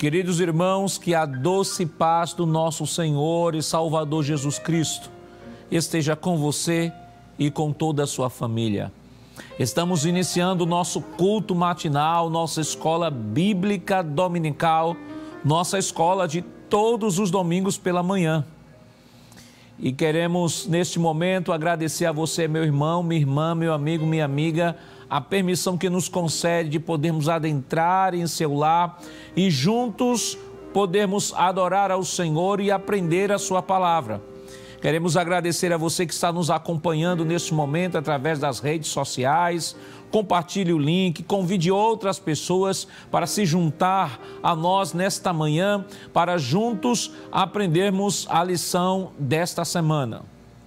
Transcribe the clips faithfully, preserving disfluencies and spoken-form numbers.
Queridos irmãos, que a doce paz do nosso Senhor e Salvador Jesus Cristo esteja com você e com toda a sua família. Estamos iniciando o nosso culto matinal, nossa escola bíblica dominical, nossa escola de todos os domingos pela manhã. E queremos, neste momento, agradecer a você, meu irmão, minha irmã, meu amigo, minha amiga, a permissão que nos concede de podermos adentrar em seu lar e juntos podermos adorar ao Senhor e aprender a sua palavra. Queremos agradecer a você que está nos acompanhando neste momento através das redes sociais. Compartilhe o link, convide outras pessoas para se juntar a nós nesta manhã, para juntos aprendermos a lição desta semana.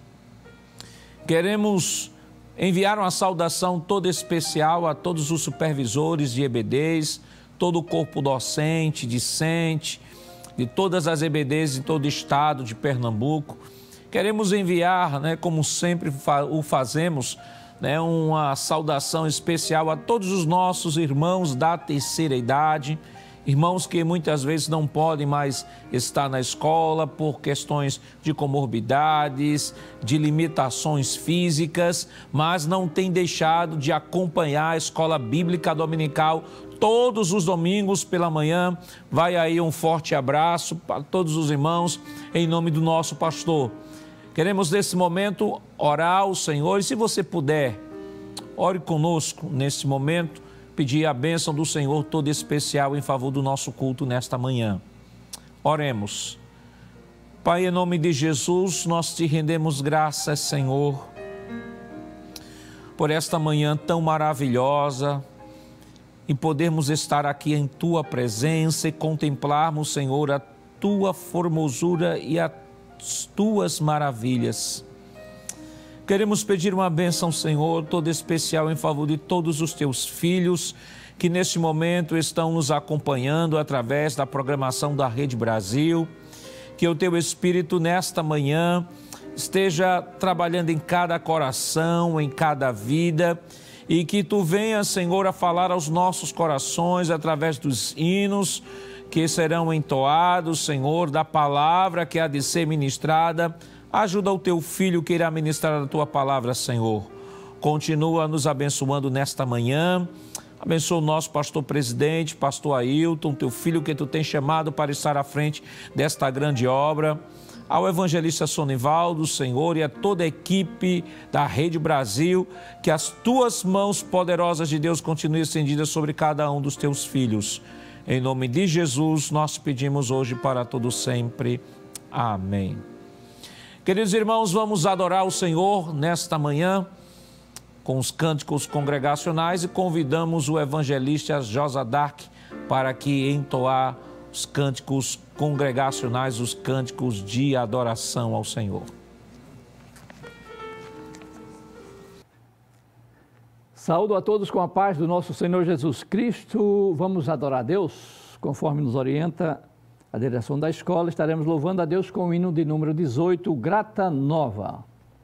Queremos enviar uma saudação toda especial a todos os supervisores de E B Ds, todo o corpo docente, discente, de todas as E B Ds de todo o estado de Pernambuco. Queremos enviar, né, como sempre o fazemos, né, uma saudação especial a todos os nossos irmãos da terceira idade, irmãos que muitas vezes não podem mais estar na escola por questões de comorbidades, de limitações físicas, mas não têm deixado de acompanhar a escola bíblica dominical todos os domingos pela manhã. Vai aí um forte abraço para todos os irmãos, em nome do nosso pastor. Queremos nesse momento orar ao Senhor e se você puder, ore conosco nesse momento, pedir a bênção do Senhor toda especial em favor do nosso culto nesta manhã. Oremos. Pai, em nome de Jesus, nós te rendemos graças, Senhor, por esta manhã tão maravilhosa e podermos estar aqui em Tua presença e contemplarmos, Senhor, a Tua formosura e as Tuas maravilhas. Queremos pedir uma bênção, Senhor, toda especial em favor de todos os Teus filhos que neste momento estão nos acompanhando através da programação da Rede Brasil. Que o Teu Espírito nesta manhã esteja trabalhando em cada coração, em cada vida e que Tu venhas, Senhor, a falar aos nossos corações através dos hinos que serão entoados, Senhor, da palavra que há de ser ministrada. Ajuda o Teu Filho que irá ministrar a Tua palavra, Senhor. Continua nos abençoando nesta manhã. Abençoa o nosso pastor presidente, pastor Ailton, Teu Filho que Tu tens chamado para estar à frente desta grande obra. Ao evangelista Sonivaldo, Senhor, e a toda a equipe da Rede Brasil, que as Tuas mãos poderosas de Deus continuem estendidas sobre cada um dos Teus filhos. Em nome de Jesus, nós pedimos hoje para todo sempre. Amém. Queridos irmãos, vamos adorar o Senhor nesta manhã com os cânticos congregacionais e convidamos o evangelista Josa Dark para que entoar os cânticos congregacionais, os cânticos de adoração ao Senhor. Saúdo a todos com a paz do nosso Senhor Jesus Cristo. Vamos adorar a Deus, conforme nos orienta a direção da escola. Estaremos louvando a Deus com o hino de número dezoito, Grata Nova.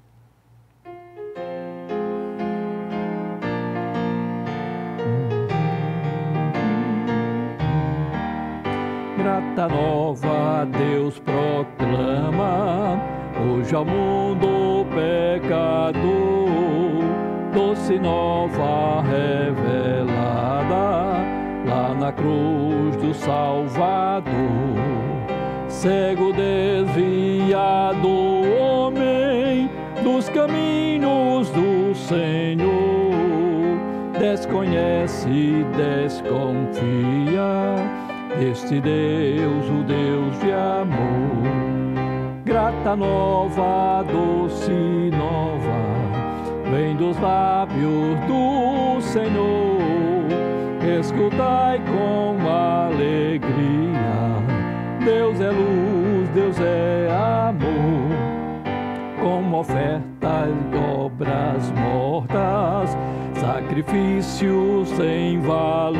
Grata Nova Deus proclama, hoje ao mundo pecador, doce nova revelada, lá na cruz do Salvador. Cego desviado homem dos caminhos do Senhor, desconhece e desconfia deste Deus, o Deus de amor. Grata nova, doce nova, vem dos lábios do Senhor. Escutai com alegria, Deus é luz, Deus é amor. Como ofertas de obras mortas, sacrifícios sem valor,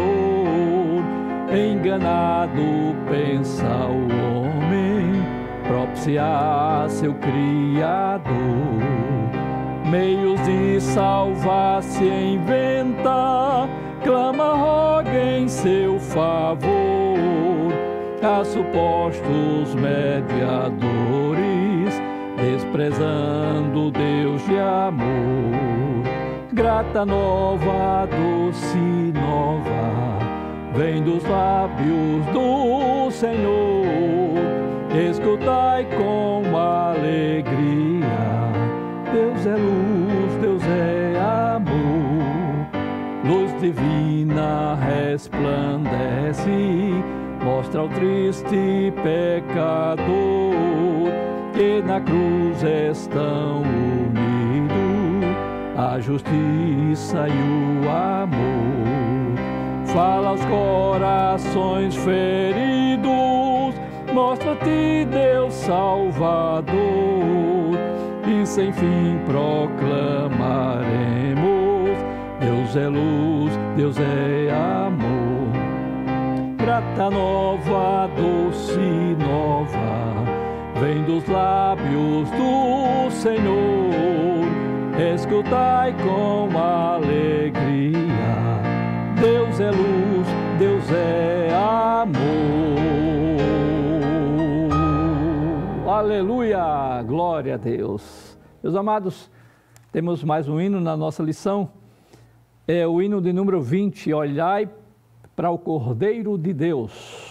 enganado pensa o homem, propiciar seu Criador. Meios de salvar se inventa, clama, roga em seu favor. a supostos mediadores, desprezando Deus de amor. Grata nova, doce nova, vem dos lábios do Senhor. Escutai com alegria, Deus é luz, Deus é amor. Luz divina resplandece, mostra ao triste pecador que na cruz estão unidos a justiça e o amor. Fala aos corações feridos, mostra-te, Deus Salvador, e sem fim proclamaremos: Deus é luz, Deus é amor. Grata nova, doce nova, vem dos lábios do Senhor. Escutai com alegria, Deus é luz, Deus é amor. Aleluia, glória a Deus. Meus amados, temos mais um hino na nossa lição. É o hino de número vinte, olhai para o Cordeiro de Deus.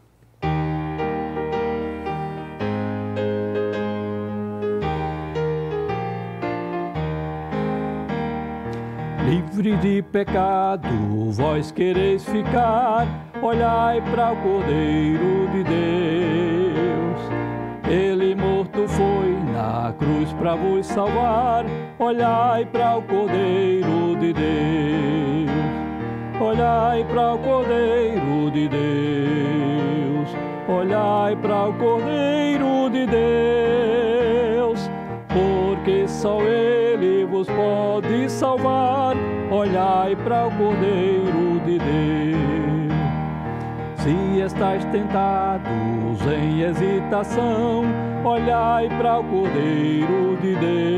Livre de pecado, vós quereis ficar, olhai para o Cordeiro de Deus. Ele morto foi na cruz para vos salvar, olhai para o Cordeiro de Deus. Olhai para o Cordeiro de Deus, olhai para o Cordeiro de Deus, porque só Ele vos pode salvar, olhai para o Cordeiro de Deus. Se estáis tentados em hesitação, olhai para o Cordeiro de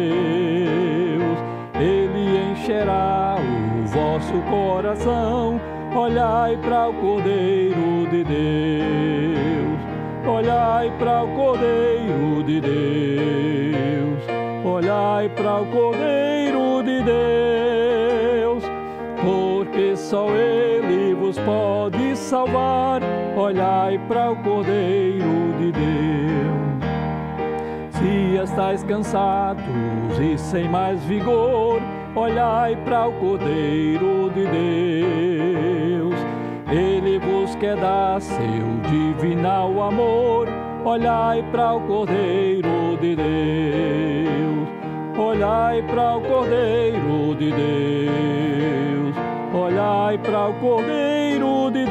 Deus. Ele encherá o vosso coração, olhai para o Cordeiro de Deus. Olhai para o Cordeiro de Deus, olhai para o Cordeiro de Deus, porque só Ele vos pode salvar, olhai para o Cordeiro de Deus. Se estáis cansados e sem mais vigor, olhai para o Cordeiro de Deus. Ele vos quer dar seu divinal amor, olhai para o Cordeiro de Deus. Olhai para o Cordeiro de Deus, olhai para o Cordeiro de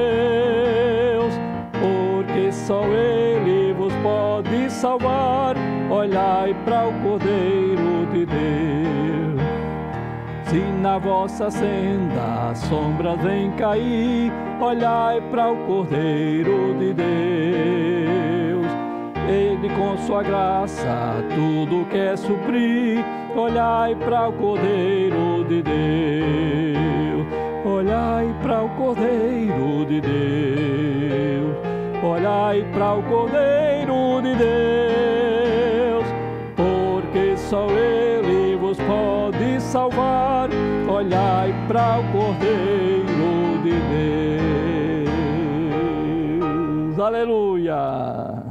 Deus, porque só Ele vos pode salvar, olhai para o Cordeiro de Deus. Se na vossa senda sombras vem cair, olhai para o Cordeiro de Deus. Ele com sua graça tudo quer suprir, olhai para o Cordeiro de Deus. Olhai para o Cordeiro de Deus, olhai para o Cordeiro de Deus, porque só Ele vos pode salvar, olhai para o Cordeiro de Deus. Aleluia!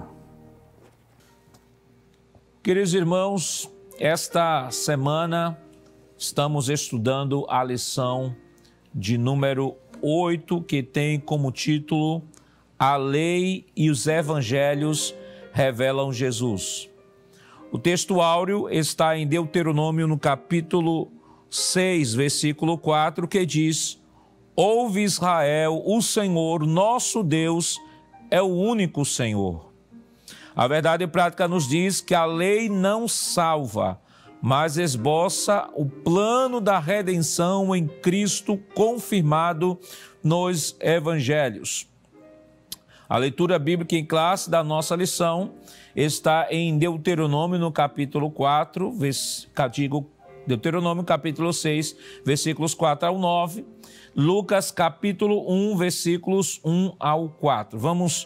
Queridos irmãos, esta semana estamos estudando a lição de número oito, que tem como título A Lei e os Evangelhos Revelam Jesus. O texto áureo está em Deuteronômio, no capítulo seis, versículo quatro, que diz: Ouve Israel, o Senhor, nosso Deus, é o único Senhor. A verdade prática nos diz que a lei não salva, mas esboça o plano da redenção em Cristo confirmado nos Evangelhos. A leitura bíblica em classe da nossa lição está em Deuteronômio, no capítulo quatro, digo, Deuteronômio, capítulo seis, versículos quatro ao nove, Lucas, capítulo um, versículos um ao quatro. Vamos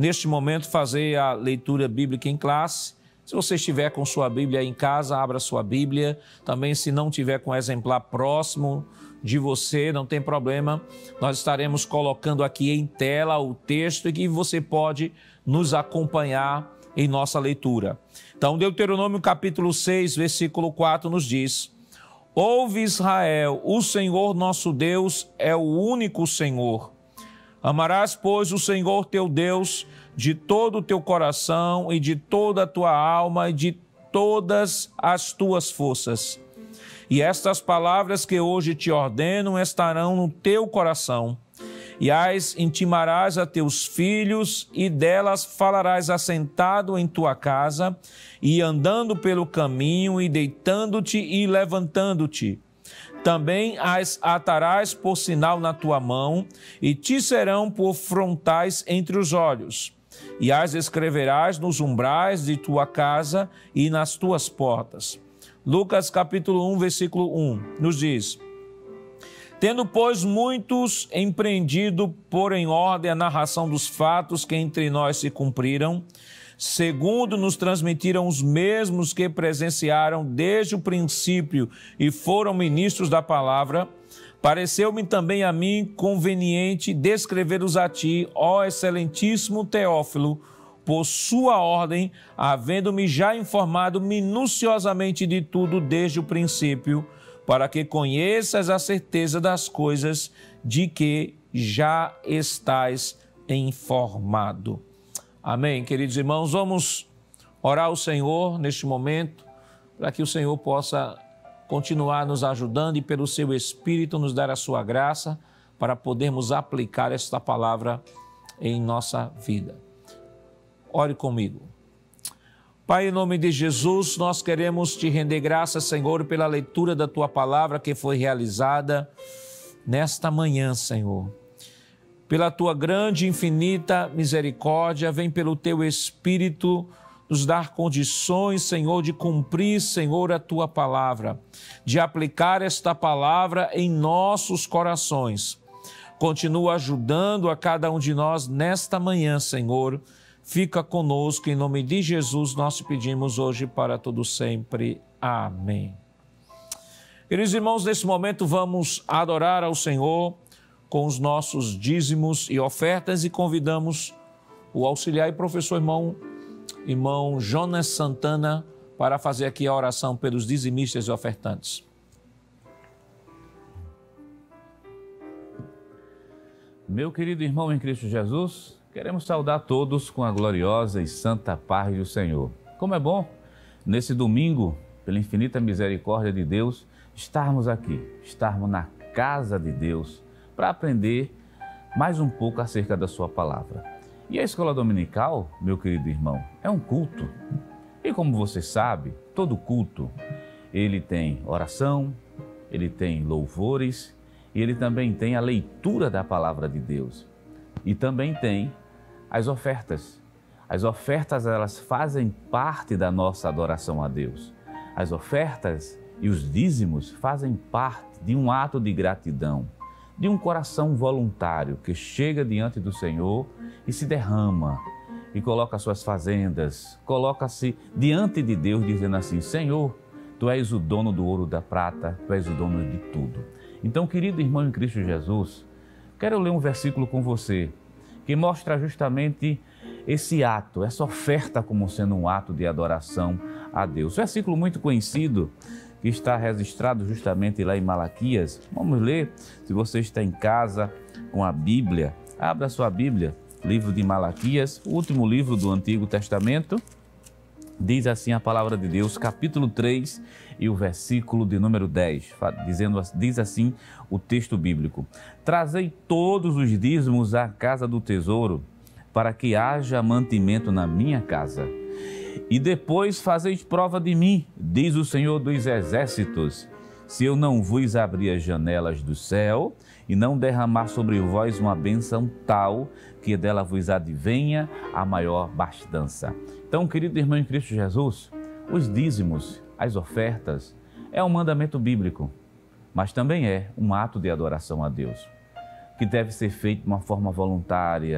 neste momento, fazer a leitura bíblica em classe. Se você estiver com sua Bíblia em casa, abra sua Bíblia. Também, se não tiver com exemplar próximo de você, não tem problema. Nós estaremos colocando aqui em tela o texto e que você pode nos acompanhar em nossa leitura. Então, Deuteronômio capítulo seis, versículo quatro nos diz: Ouve Israel, o Senhor nosso Deus é o único Senhor. Amarás, pois, o Senhor teu Deus de todo o teu coração e de toda a tua alma e de todas as tuas forças. E estas palavras que hoje te ordeno estarão no teu coração. E as intimarás a teus filhos, e delas falarás assentado em tua casa, e andando pelo caminho, e deitando-te e levantando-te. Também as atarás por sinal na tua mão, e te serão por frontais entre os olhos. E as escreverás nos umbrais de tua casa e nas tuas portas. Lucas capítulo um, versículo um, nos diz: Tendo, pois, muitos empreendido por em ordem a narração dos fatos que entre nós se cumpriram, segundo nos transmitiram os mesmos que presenciaram desde o princípio e foram ministros da palavra, pareceu-me também a mim conveniente descrever-os a ti, ó excelentíssimo Teófilo, por sua ordem, havendo-me já informado minuciosamente de tudo desde o princípio, para que conheças a certeza das coisas de que já estás informado. Amém, queridos irmãos, vamos orar ao Senhor neste momento, para que o Senhor possa continuar nos ajudando e pelo seu Espírito nos dar a sua graça para podermos aplicar esta palavra em nossa vida. Ore comigo. Pai, em nome de Jesus, nós queremos te render graças, Senhor, pela leitura da tua palavra que foi realizada nesta manhã, Senhor. Pela tua grande e infinita misericórdia, vem pelo teu Espírito nos dar condições, Senhor, de cumprir, Senhor, a tua palavra, de aplicar esta palavra em nossos corações. Continua ajudando a cada um de nós nesta manhã, Senhor. Fica conosco, em nome de Jesus, nós te pedimos hoje para todo sempre. Amém. Queridos irmãos, nesse momento vamos adorar ao Senhor com os nossos dízimos e ofertas e convidamos o auxiliar e professor irmão, irmão Jonas Santana, para fazer aqui a oração pelos dizimistas e ofertantes. Meu querido irmão em Cristo Jesus, queremos saudar todos com a gloriosa e santa paz do Senhor. Como é bom, nesse domingo, pela infinita misericórdia de Deus, estarmos aqui, estarmos na casa de Deus, para aprender mais um pouco acerca da sua palavra. E a escola dominical, meu querido irmão, é um culto. E como você sabe, todo culto, ele tem oração, ele tem louvores, e ele também tem a leitura da palavra de Deus. E também tem as ofertas. As ofertas, elas fazem parte da nossa adoração a Deus. As ofertas e os dízimos fazem parte de um ato de gratidão, de um coração voluntário que chega diante do Senhor e se derrama e coloca suas fazendas, coloca-se diante de Deus dizendo assim: Senhor, Tu és o dono do ouro, da prata, Tu és o dono de tudo. Então, querido irmão em Cristo Jesus, quero ler um versículo com você que mostra justamente esse ato, essa oferta como sendo um ato de adoração a Deus. Versículo muito conhecido que está registrado justamente lá em Malaquias. Vamos ler, se você está em casa com a Bíblia, abra sua Bíblia, livro de Malaquias, o último livro do Antigo Testamento. Diz assim a palavra de Deus, capítulo três e o versículo de número dez, dizendo, diz assim o texto bíblico: Trazei todos os dízimos à casa do tesouro, para que haja mantimento na minha casa. E depois fazeis prova de mim, diz o Senhor dos Exércitos, se eu não vos abrir as janelas do céu e não derramar sobre vós uma bênção tal que dela vos advenha a maior abastança. Então, querido irmão em Cristo Jesus, os dízimos, as ofertas, é um mandamento bíblico, mas também é um ato de adoração a Deus, que deve ser feito de uma forma voluntária,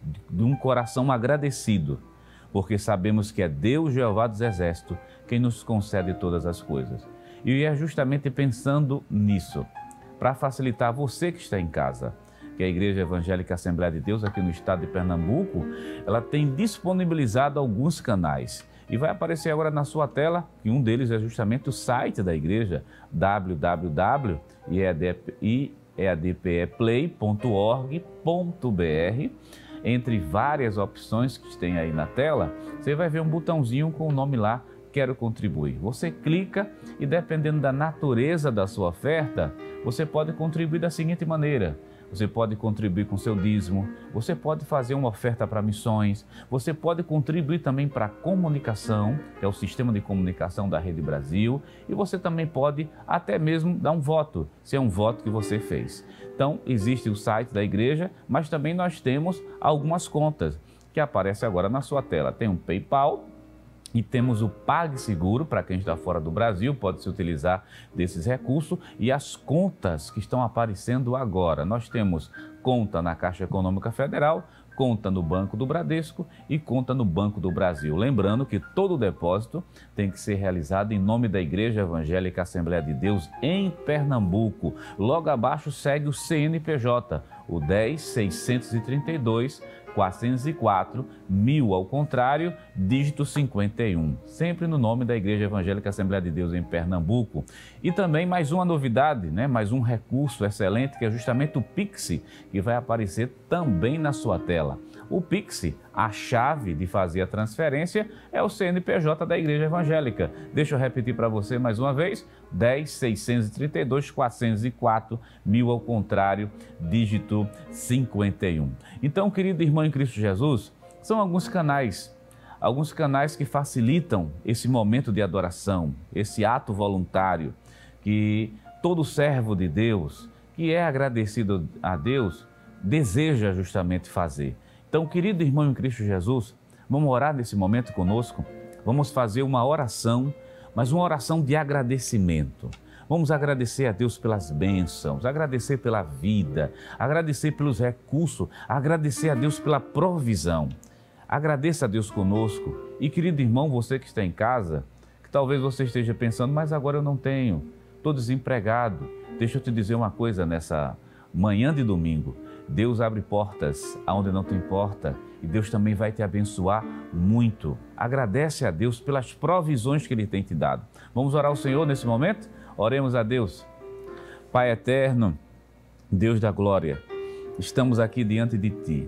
de um coração agradecido, porque sabemos que é Deus, Jeová dos Exércitos, quem nos concede todas as coisas. E é justamente pensando nisso, para facilitar você que está em casa, que a Igreja Evangélica Assembleia de Deus aqui no estado de Pernambuco, ela tem disponibilizado alguns canais. E vai aparecer agora na sua tela, que um deles é justamente o site da igreja, w w w ponto i e a d p e play ponto org ponto b r. Entre várias opções que tem aí na tela, você vai ver um botãozinho com o nome lá, Quero Contribuir. Você clica e, dependendo da natureza da sua oferta, você pode contribuir da seguinte maneira: você pode contribuir com seu dízimo, você pode fazer uma oferta para missões, você pode contribuir também para a comunicação, que é o sistema de comunicação da Rede Brasil, e você também pode até mesmo dar um voto, se é um voto que você fez. Então, existe o site da igreja, mas também nós temos algumas contas que aparecem agora na sua tela. Tem um PayPal, e temos o PagSeguro, para quem está fora do Brasil, pode se utilizar desses recursos, e as contas que estão aparecendo agora. Nós temos conta na Caixa Econômica Federal, conta no Banco do Bradesco e conta no Banco do Brasil. Lembrando que todo o depósito tem que ser realizado em nome da Igreja Evangélica Assembleia de Deus em Pernambuco. Logo abaixo segue o C N P J, o dez, seiscentos e trinta e dois, quatrocentos e quatro, mil ao contrário, dígito cinquenta e um, sempre no nome da Igreja Evangélica Assembleia de Deus em Pernambuco. E também mais uma novidade, né? mais um recurso excelente, que é justamente o Pix, que vai aparecer também na sua tela. O Pix, a chave de fazer a transferência, é o C N P J da Igreja Evangélica. Deixa eu repetir para você mais uma vez: dez, seiscentos e trinta e dois, quatrocentos e quatro, mil ao contrário, dígito cinquenta e um. Então, querido irmão em Cristo Jesus, são alguns canais, alguns canais que facilitam esse momento de adoração, esse ato voluntário que todo servo de Deus, que é agradecido a Deus, deseja justamente fazer. Então, querido irmão em Cristo Jesus, vamos orar nesse momento conosco, vamos fazer uma oração, mas uma oração de agradecimento. Vamos agradecer a Deus pelas bênçãos, agradecer pela vida, agradecer pelos recursos, agradecer a Deus pela provisão. Agradeça a Deus conosco. E, querido irmão, você que está em casa, que talvez você esteja pensando, mas agora eu não tenho, estou desempregado. Deixa eu te dizer uma coisa nessa manhã de domingo. Deus abre portas aonde não tem porta e Deus também vai te abençoar muito. Agradece a Deus pelas provisões que Ele tem te dado. Vamos orar ao Senhor nesse momento? Oremos a Deus. Pai eterno, Deus da glória, estamos aqui diante de Ti,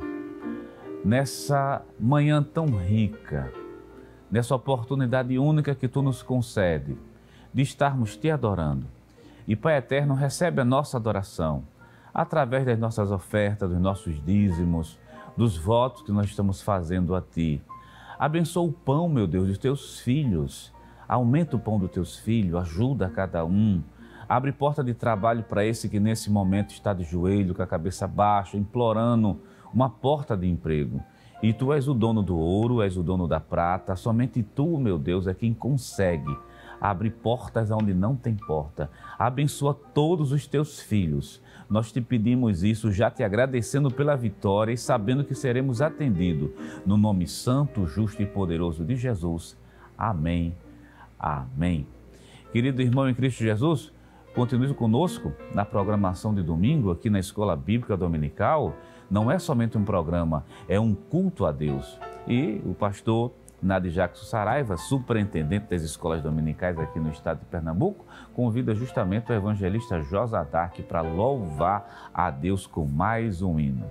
nessa manhã tão rica, nessa oportunidade única que Tu nos concede de estarmos Te adorando. E Pai eterno, recebe a nossa adoração através das nossas ofertas, dos nossos dízimos, dos votos que nós estamos fazendo a Ti. Abençoa o pão, meu Deus, dos Teus filhos. Aumenta o pão dos Teus filhos, ajuda cada um. Abre porta de trabalho para esse que nesse momento está de joelho, com a cabeça baixa, implorando uma porta de emprego. E Tu és o dono do ouro, és o dono da prata, somente Tu, meu Deus, é quem consegue abrir portas onde não tem porta. Abençoa todos os Teus filhos. Nós te pedimos isso, já te agradecendo pela vitória e sabendo que seremos atendidos. No nome santo, justo e poderoso de Jesus. Amém. Amém. Querido irmão em Cristo Jesus, continue conosco na programação de domingo aqui na Escola Bíblica Dominical. Não é somente um programa, é um culto a Deus. E o pastor Nadir Jackson Saraiva, superintendente das escolas dominicais aqui no estado de Pernambuco, convida justamente o evangelista Josa Dark para louvar a Deus com mais um hino.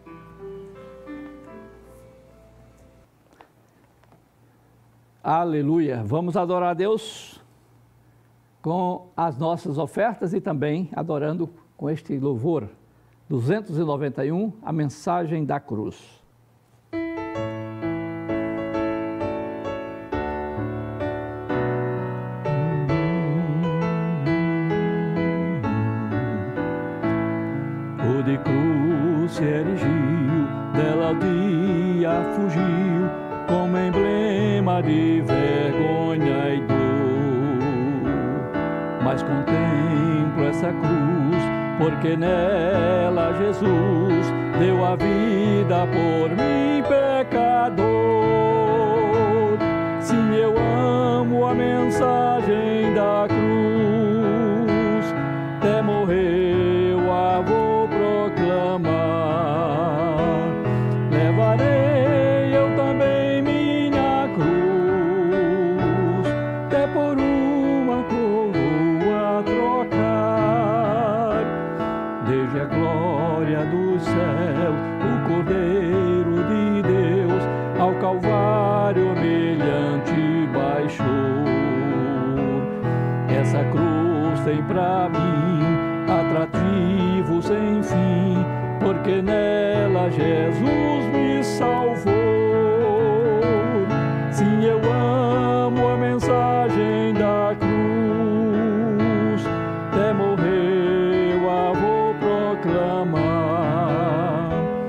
Aleluia! Vamos adorar a Deus com as nossas ofertas e também adorando com este louvor. duzentos e noventa e um, a mensagem da cruz. O de cruz se erigiu, dela o dia fugiu, como emblema de vergonha e dor. Mas contemplo essa cruz porque nela Jesus deu a vida por mim, pecador. Sim, eu amo a mensagem da cruz, até morrer eu a vou proclamar. Levarei eu também minha cruz, até por uma coroa trocar. Desde a glória dos céus, o Cordeiro de Deus ao Calvário humilhante baixou. Essa cruz tem pra mim atrativo sem fim, porque nela Jesus me salvou. Sim, eu amo a mensagem da cruz, até morrer eu a vou proclamar.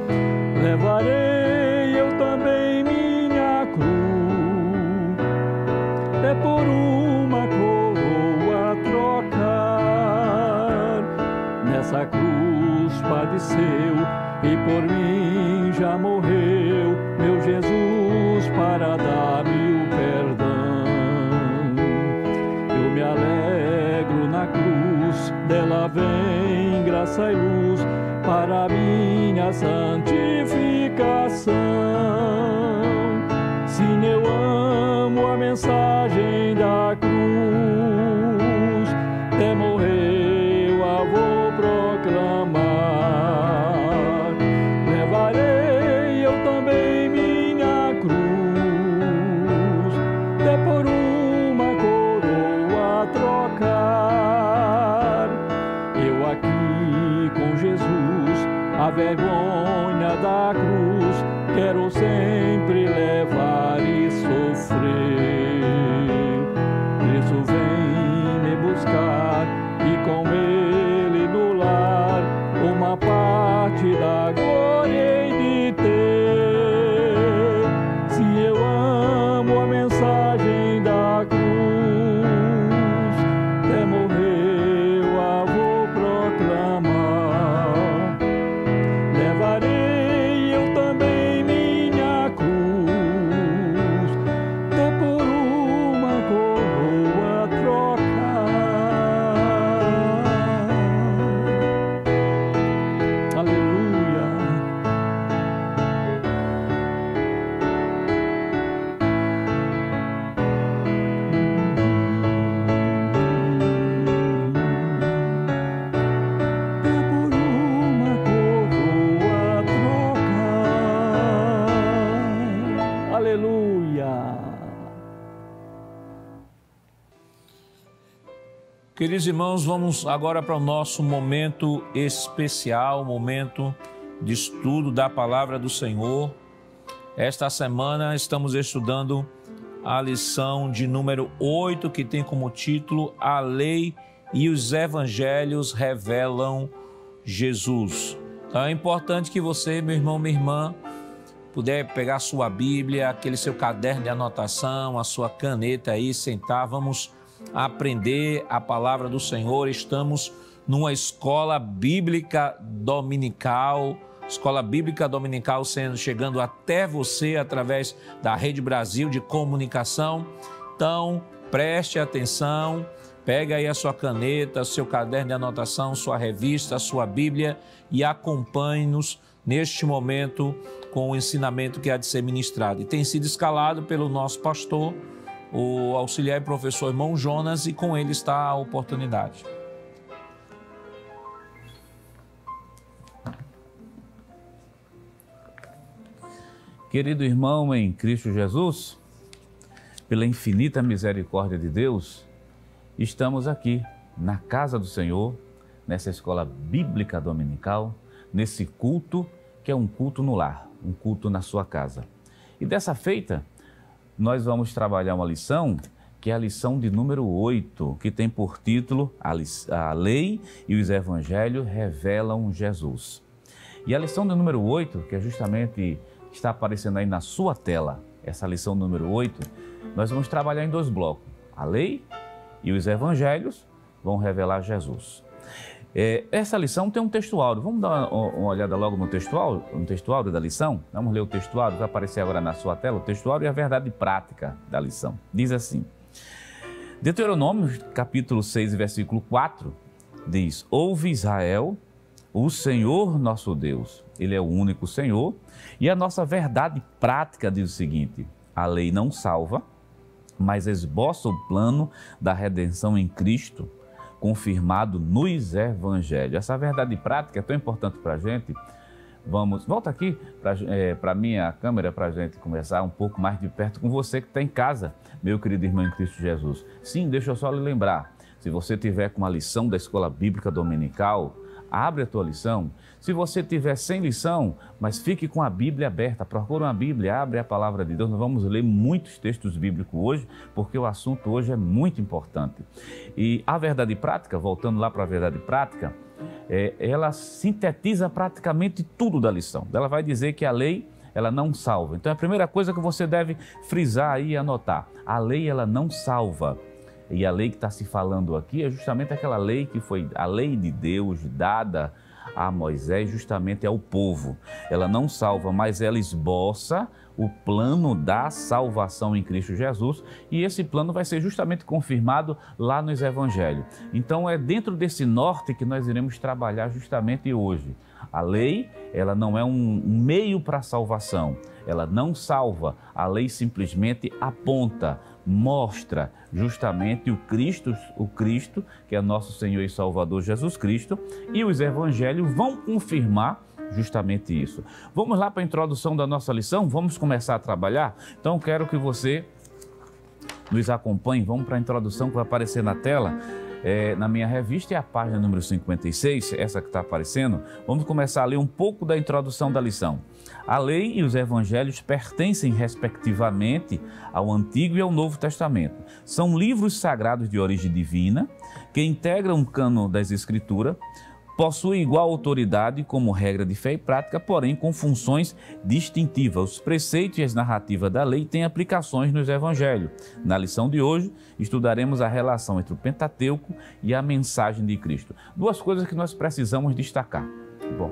Levarei eu também minha cruz, até por uma coroa trocar. Nessa cruz padeceu e por mim já morreu meu Jesus para dar-me o perdão. Eu me alegro na cruz, dela vem graça e luz para minha santificação. Sim, eu amo a mensagem da cruz, até morrer eu a vou proclamar. Levarei eu também minha cruz, até por uma coroa trocar. Eu aqui com Jesus, a vergonha da cruz, quero sempre levar e sofrer. Cristo vem me buscar e com ele no lar uma parte da glória hei de ter. Se eu amo a mensagem da cruz, até morrer eu a vou proclamar. Levarei eu também minha cruz, até por uma coroa trocar. Aleluia. Até por uma coroa trocar. Aleluia. Queridos irmãos, vamos agora para o nosso momento especial, momento de estudo da Palavra do Senhor. Esta semana estamos estudando a lição de número oito, que tem como título A Lei e os Evangelhos Revelam Jesus. Então é importante que você, meu irmão, minha irmã, puder pegar a sua Bíblia, aquele seu caderno de anotação, a sua caneta aí, sentar, vamos aprender a palavra do Senhor. Estamos numa escola bíblica dominical, escola bíblica dominical sendo, chegando até você através da Rede Brasil de Comunicação. Então, preste atenção, pega aí a sua caneta, seu caderno de anotação, sua revista, sua Bíblia e acompanhe-nos neste momento com o ensinamento que há de ser ministrado. E tem sido escalado pelo nosso pastor, o auxiliar e professor irmão Jonas, e com ele está a oportunidade. Querido irmão em Cristo Jesus, pela infinita misericórdia de Deus, estamos aqui na casa do Senhor, nessa escola bíblica dominical, nesse culto que é um culto no lar, um culto na sua casa. E dessa feita, nós vamos trabalhar uma lição, que é a lição de número oito, que tem por título A Lei e os Evangelhos Revelam Jesus. E a lição de número oito, que é justamente está aparecendo aí na sua tela, essa lição número oito, nós vamos trabalhar em dois blocos. A lei e os evangelhos vão revelar Jesus. É, essa lição tem um textuário. Vamos dar uma, uma olhada logo no textuário, no textuário da lição? Vamos ler o textuário, vai aparecer agora na sua tela. O textuário é a verdade prática da lição. Diz assim: Deuteronômio, capítulo seis, versículo quatro, diz: Ouve Israel, o Senhor nosso Deus, Ele é o único Senhor. E a nossa verdade prática diz o seguinte: a lei não salva, mas esboça o plano da redenção em Cristo, confirmado nos evangelhos. Essa verdade prática é tão importante para a gente. Vamos, volta aqui para a minha câmera para a gente conversar um pouco mais de perto com você que está em casa, meu querido irmão em Cristo Jesus. Sim, deixa eu só lhe lembrar, se você tiver com uma lição da Escola Bíblica Dominical, abre a tua lição. Se você tiver sem lição, mas fique com a Bíblia aberta, procura uma Bíblia, abre a palavra de Deus. Nós vamos ler muitos textos bíblicos hoje, porque o assunto hoje é muito importante. E a verdade prática, voltando lá para a verdade prática, é, ela sintetiza praticamente tudo da lição. Ela vai dizer que a lei, ela não salva. Então a primeira coisa que você deve frisar aí e anotar: a lei, ela não salva. E a lei que está se falando aqui é justamente aquela lei que foi a lei de Deus dada a Moisés, justamente ao povo. Ela não salva, mas ela esboça o plano da salvação em Cristo Jesus, e esse plano vai ser justamente confirmado lá nos evangelhos. Então é dentro desse norte que nós iremos trabalhar justamente hoje. A lei, ela não é um meio para a salvação, ela não salva, a lei simplesmente aponta, mostra justamente o Cristo, o Cristo, que é nosso Senhor e Salvador Jesus Cristo, e os evangelhos vão confirmar justamente isso. Vamos lá para a introdução da nossa lição? Vamos começar a trabalhar? Então quero que você nos acompanhe, vamos para a introdução que vai aparecer na tela. É, na minha revista é a página número cinquenta e seis, essa que está aparecendo. Vamos começar a ler um pouco da introdução da lição. A lei e os evangelhos pertencem respectivamente ao Antigo e ao Novo Testamento. São livros sagrados de origem divina que integram o cânon das Escrituras, possuem igual autoridade como regra de fé e prática, porém com funções distintivas. Os preceitos e as narrativas da lei têm aplicações nos evangelhos. Na lição de hoje, estudaremos a relação entre o Pentateuco e a mensagem de Cristo. Duas coisas que nós precisamos destacar. Bom,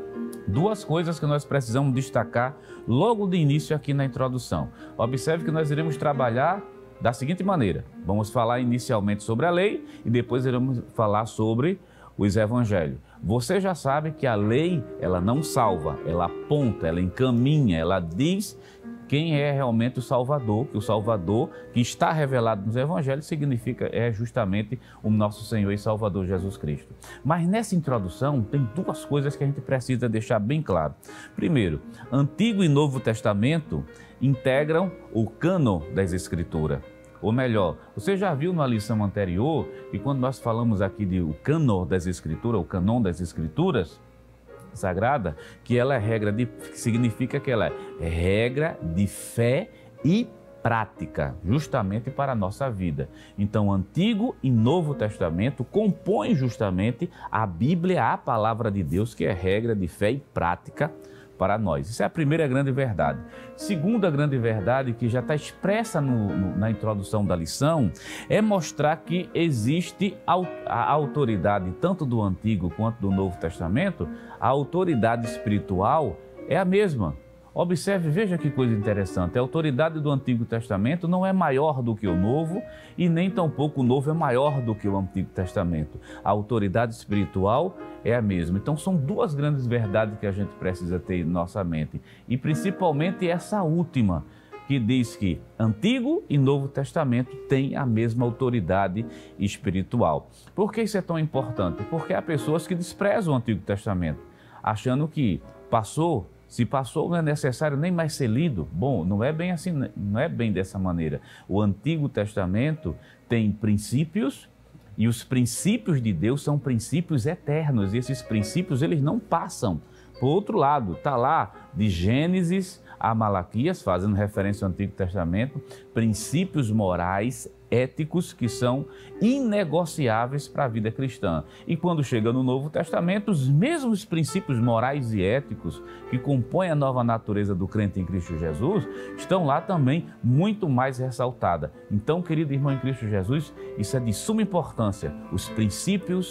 duas coisas que nós precisamos destacar logo de início aqui na introdução. Observe que nós iremos trabalhar da seguinte maneira: vamos falar inicialmente sobre a lei e depois iremos falar sobre os evangelhos. Você já sabe que a lei, ela não salva, ela aponta, ela encaminha, ela diz quem é realmente o Salvador, que o Salvador que está revelado nos evangelhos significa, é justamente o nosso Senhor e Salvador Jesus Cristo. Mas nessa introdução tem duas coisas que a gente precisa deixar bem claro. Primeiro, Antigo e Novo Testamento integram o cânon das Escrituras. Ou melhor, você já viu na lição anterior que quando nós falamos aqui de o cânon das Escrituras, o canon das Escrituras Sagrada, que ela é regra de, que significa que ela é regra de fé e prática, justamente para a nossa vida. Então, Antigo e Novo Testamento compõem justamente a Bíblia, a palavra de Deus, que é regra de fé e prática para nós. Isso é a primeira grande verdade. Segunda grande verdade, que já está expressa no, no, na introdução da lição, é mostrar que existe a autoridade, tanto do Antigo quanto do Novo Testamento, a autoridade espiritual é a mesma. Observe, veja que coisa interessante, a autoridade do Antigo Testamento não é maior do que o Novo e nem tampouco o Novo é maior do que o Antigo Testamento. A autoridade espiritual é a mesma. Então são duas grandes verdades que a gente precisa ter em nossa mente, e principalmente essa última, que diz que Antigo e Novo Testamento têm a mesma autoridade espiritual. Por que isso é tão importante? Porque há pessoas que desprezam o Antigo Testamento, achando que passou, se passou, não é necessário nem mais ser lido. Bom, não é bem assim, não é bem dessa maneira. O Antigo Testamento tem princípios, e os princípios de Deus são princípios eternos, e esses princípios eles não passam. Por outro lado, está lá de Gênesis a Malaquias, fazendo referência ao Antigo Testamento, princípios morais, éticos que são inegociáveis para a vida cristã. E quando chega no Novo Testamento, os mesmos princípios morais e éticos que compõem a nova natureza do crente em Cristo Jesus estão lá também muito mais ressaltada. Então, querido irmão em Cristo Jesus, isso é de suma importância. Os princípios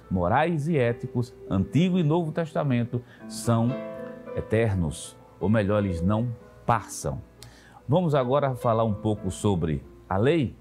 morais e éticos, Antigo e Novo Testamento, são eternos, ou melhor, eles não passam. Vamos agora falar um pouco sobre a lei.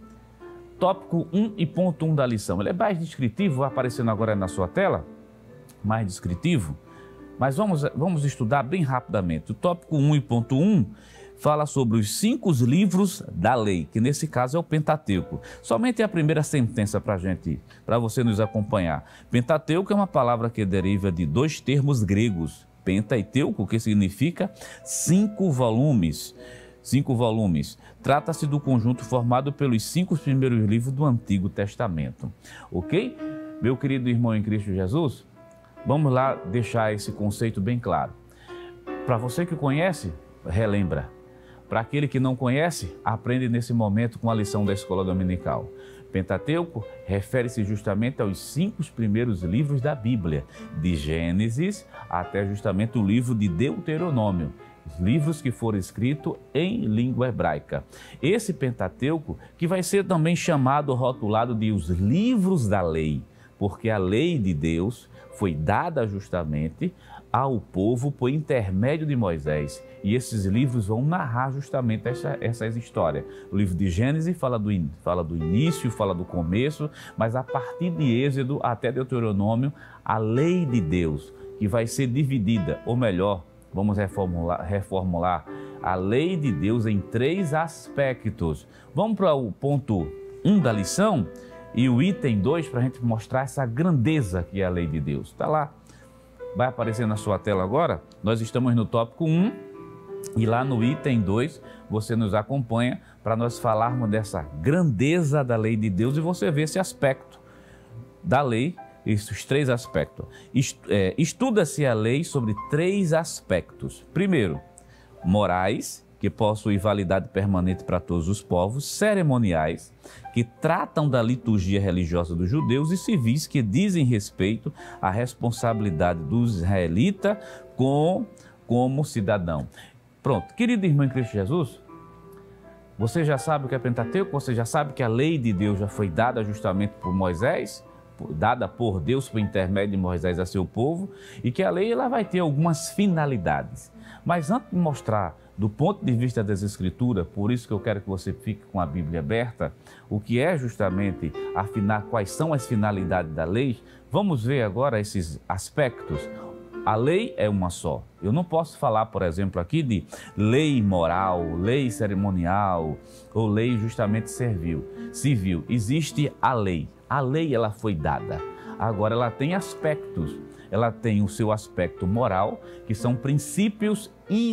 Tópico um e ponto um da lição. Ele é mais descritivo, vai aparecendo agora na sua tela, mais descritivo, mas vamos, vamos estudar bem rapidamente. O tópico um e ponto um fala sobre os cinco livros da lei, que nesse caso é o Pentateuco. Somente a primeira sentença para gente, para você nos acompanhar. Pentateuco é uma palavra que deriva de dois termos gregos, penta e teuco, que significa cinco volumes. Cinco volumes. Trata-se do conjunto formado pelos cinco primeiros livros do Antigo Testamento. Ok? Meu querido irmão em Cristo Jesus, vamos lá deixar esse conceito bem claro. Para você que conhece, relembra. Para aquele que não conhece, aprende nesse momento com a lição da escola dominical. Pentateuco refere-se justamente aos cinco primeiros livros da Bíblia, de Gênesis até justamente o livro de Deuteronômio. Livros que foram escritos em língua hebraica. Esse Pentateuco que vai ser também chamado, rotulado de os livros da lei, porque a lei de Deus foi dada justamente ao povo por intermédio de Moisés. E esses livros vão narrar justamente essa, essas histórias. O livro de Gênesis fala do, fala do início, fala do começo, mas a partir de Êxodo até Deuteronômio, a lei de Deus, que vai ser dividida, ou melhor, vamos reformular, reformular a lei de Deus em três aspectos. Vamos para o ponto um da lição e o item dois para a gente mostrar essa grandeza que é a lei de Deus. Está lá, vai aparecer na sua tela agora. Nós estamos no tópico um e lá no item dois você nos acompanha para nós falarmos dessa grandeza da lei de Deus e você vê esse aspecto da lei. Esses três aspectos. Estuda-se a lei sobre três aspectos. Primeiro, morais, que possuem validade permanente para todos os povos, cerimoniais, que tratam da liturgia religiosa dos judeus, e civis, que dizem respeito à responsabilidade do israelita com, como cidadão. Pronto, querido irmão em Cristo Jesus, você já sabe o que é Pentateuco? Você já sabe que a lei de Deus já foi dada justamente por Moisés, dada por Deus por intermédio de Moisés a seu povo, e que a lei ela vai ter algumas finalidades. Mas antes de mostrar do ponto de vista das Escrituras, por isso que eu quero que você fique com a Bíblia aberta, o que é justamente afinar quais são as finalidades da lei, vamos ver agora esses aspectos. A lei é uma só. Eu não posso falar, por exemplo, aqui de lei moral, lei cerimonial ou lei justamente civil. Civil. Existe a lei. A lei ela foi dada. Agora ela tem aspectos. Ela tem o seu aspecto moral, que são princípios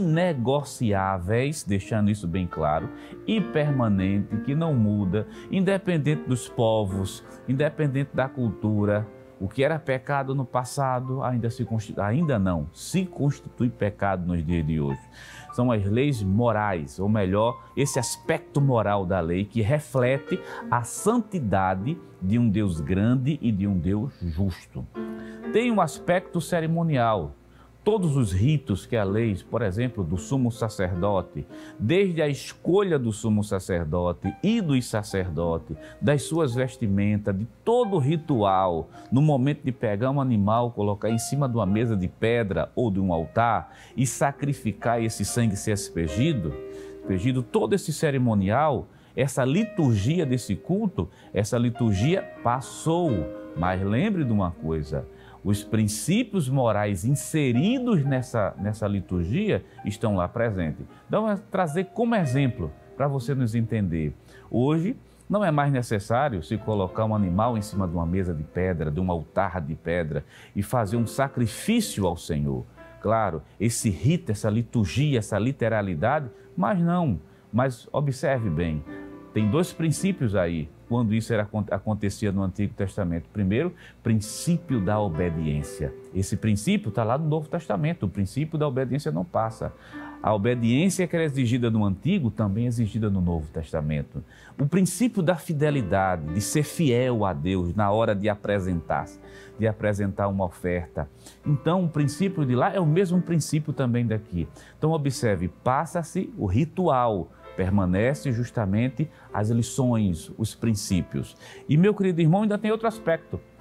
inegociáveis, deixando isso bem claro, e permanente, que não muda, independente dos povos, independente da cultura. O que era pecado no passado ainda, se constitu... ainda não se constitui pecado nos dias de hoje. São as leis morais, ou melhor, esse aspecto moral da lei que reflete a santidade de um Deus grande e de um Deus justo. Tem um aspecto cerimonial. Todos os ritos que a lei, por exemplo, do sumo sacerdote, desde a escolha do sumo sacerdote e dos sacerdotes, das suas vestimentas, de todo o ritual, no momento de pegar um animal, colocar em cima de uma mesa de pedra ou de um altar e sacrificar e esse sangue ser aspergido, aspergido, todo esse cerimonial, essa liturgia desse culto, essa liturgia passou. Mas lembre de uma coisa, os princípios morais inseridos nessa, nessa liturgia estão lá presentes. Então, vou trazer como exemplo para você nos entender. Hoje, não é mais necessário se colocar um animal em cima de uma mesa de pedra, de um altar de pedra e fazer um sacrifício ao Senhor. Claro, esse rito, essa liturgia, essa literalidade, mas não. Mas observe bem, tem dois princípios aí, quando isso era, acontecia no Antigo Testamento. Primeiro, princípio da obediência. Esse princípio está lá no Novo Testamento, o princípio da obediência não passa. A obediência que era exigida no Antigo, também é exigida no Novo Testamento. O princípio da fidelidade, de ser fiel a Deus na hora de apresentar-se, de apresentar uma oferta. Então, o princípio de lá é o mesmo princípio também daqui. Então, observe, passa-se o ritual, permanece justamente as lições, os princípios. E, meu querido irmão, ainda tem outro aspecto.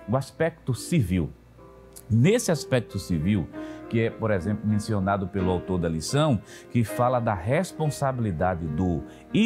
o aspecto civil. Nesse aspecto civil, que é, por exemplo, mencionado pelo autor da lição, que fala da responsabilidade do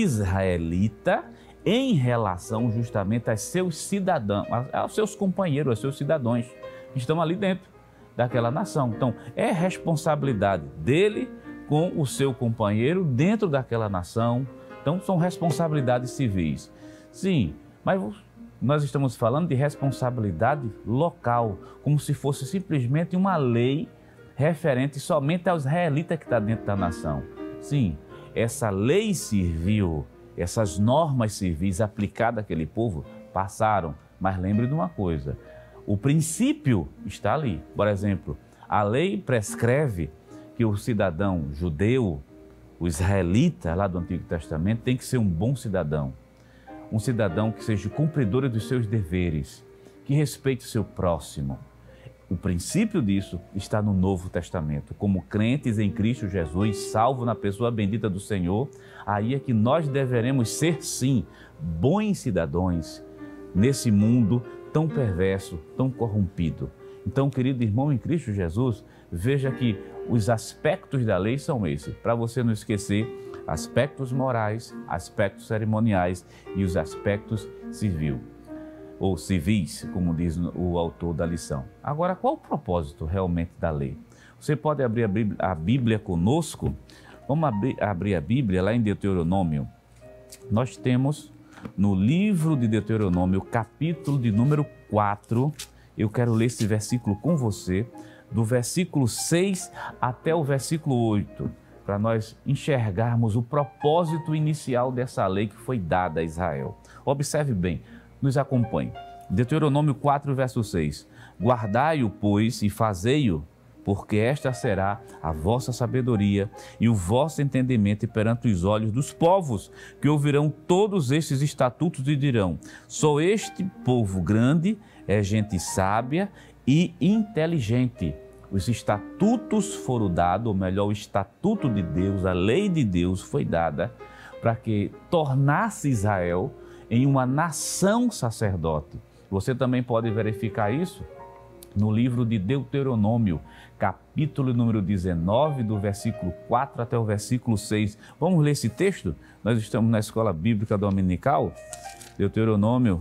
israelita em relação justamente aos seus cidadãos, aos seus companheiros, aos seus cidadãos que estão ali dentro daquela nação. Então, é responsabilidade dele com o seu companheiro dentro daquela nação. Então, são responsabilidades civis. Sim, mas nós estamos falando de responsabilidade local, como se fosse simplesmente uma lei referente somente ao israelita que está dentro da nação. Sim, essa lei civil, essas normas civis aplicadas àquele povo passaram, mas lembre de uma coisa, o princípio está ali. Por exemplo, a lei prescreve que o cidadão judeu, o israelita lá do Antigo Testamento, tem que ser um bom cidadão. Um cidadão que seja cumpridor dos seus deveres, que respeite o seu próximo. O princípio disso está no Novo Testamento. Como crentes em Cristo Jesus, salvo na pessoa bendita do Senhor, aí é que nós deveremos ser, sim, bons cidadãos nesse mundo tão perverso, tão corrompido. Então, querido irmão em Cristo Jesus, veja que os aspectos da lei são esses, para você não esquecer, aspectos morais, aspectos cerimoniais e os aspectos civil, ou civis, como diz o autor da lição. Agora, qual o propósito realmente da lei? Você pode abrir a Bíblia, a Bíblia conosco? Vamos abrir, abrir a Bíblia lá em Deuteronômio. Nós temos no livro de Deuteronômio, capítulo de número quatro, eu quero ler esse versículo com você, do versículo seis até o versículo oito, para nós enxergarmos o propósito inicial dessa lei que foi dada a Israel. Observe bem, nos acompanhe. Deuteronômio quatro, verso seis. Guardai-o, pois, e fazei-o, porque esta será a vossa sabedoria e o vosso entendimento perante os olhos dos povos, que ouvirão todos estes estatutos e dirão: só este povo grande é gente sábia e inteligente. Os estatutos foram dados, ou melhor, o estatuto de Deus, a lei de Deus foi dada para que tornasse Israel em uma nação sacerdote. Você também pode verificar isso no livro de Deuteronômio, capítulo número dezenove, do versículo quatro até o versículo seis. Vamos ler esse texto? Nós estamos na Escola Bíblica Dominical. Deuteronômio,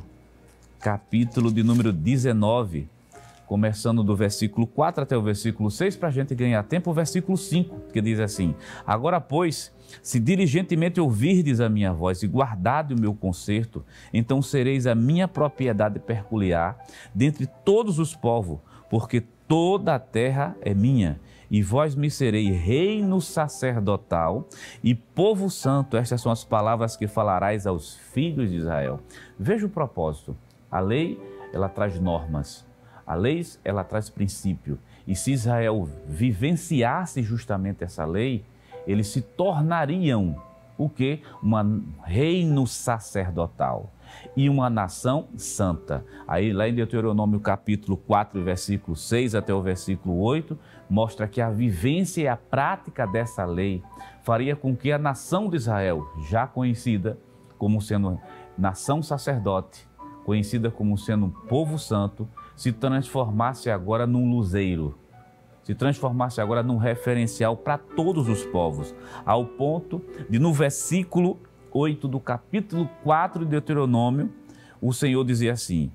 capítulo de número dezenove, começando do versículo quatro até o versículo seis, para a gente ganhar tempo, o versículo cinco, que diz assim: agora, pois, se diligentemente ouvirdes a minha voz e guardardes o meu concerto, então sereis a minha propriedade peculiar dentre todos os povos, porque toda a terra é minha, e vós me serei reino sacerdotal e povo santo. Estas são as palavras que falarás aos filhos de Israel. Veja o propósito. A lei, ela traz normas. A lei, ela traz princípio. E se Israel vivenciasse justamente essa lei, eles se tornariam o quê? Um reino sacerdotal e uma nação santa. Aí lá em Deuteronômio capítulo quatro, versículo seis até o versículo oito, mostra que a vivência e a prática dessa lei faria com que a nação de Israel, já conhecida como sendo nação sacerdote, conhecida como sendo um povo santo, se transformasse agora num luzeiro, se transformasse agora num referencial para todos os povos, ao ponto de, no versículo oito do capítulo quatro de Deuteronômio, o Senhor dizia assim: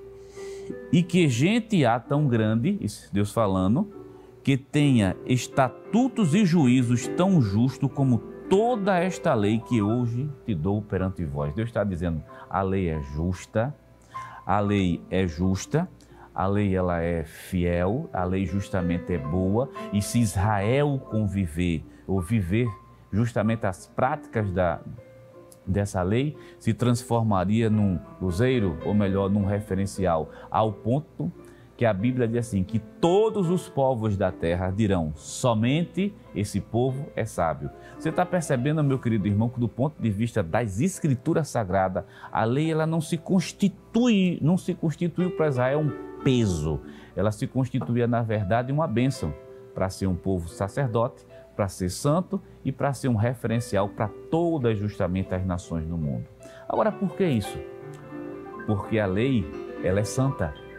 e que gente há tão grande, Deus falando, que tenha estatutos e juízos tão justos como toda esta lei que hoje te dou perante vós. Deus está dizendo, a lei é justa, a lei é justa, a lei ela é fiel, a lei justamente é boa, e se Israel conviver ou viver justamente as práticas da, dessa lei, se transformaria num luzeiro, ou melhor, num referencial, ao ponto que a Bíblia diz assim, que todos os povos da terra dirão, somente esse povo é sábio. Você está percebendo, meu querido irmão, que do ponto de vista das Escrituras Sagradas, a lei ela não se constitui, não se constituiu para Israel um peso, ela se constituía, na verdade, uma bênção para ser um povo sacerdote, para ser santo e para ser um referencial para todas justamente as nações do mundo. Agora, por que isso? Porque a lei, ela é santa.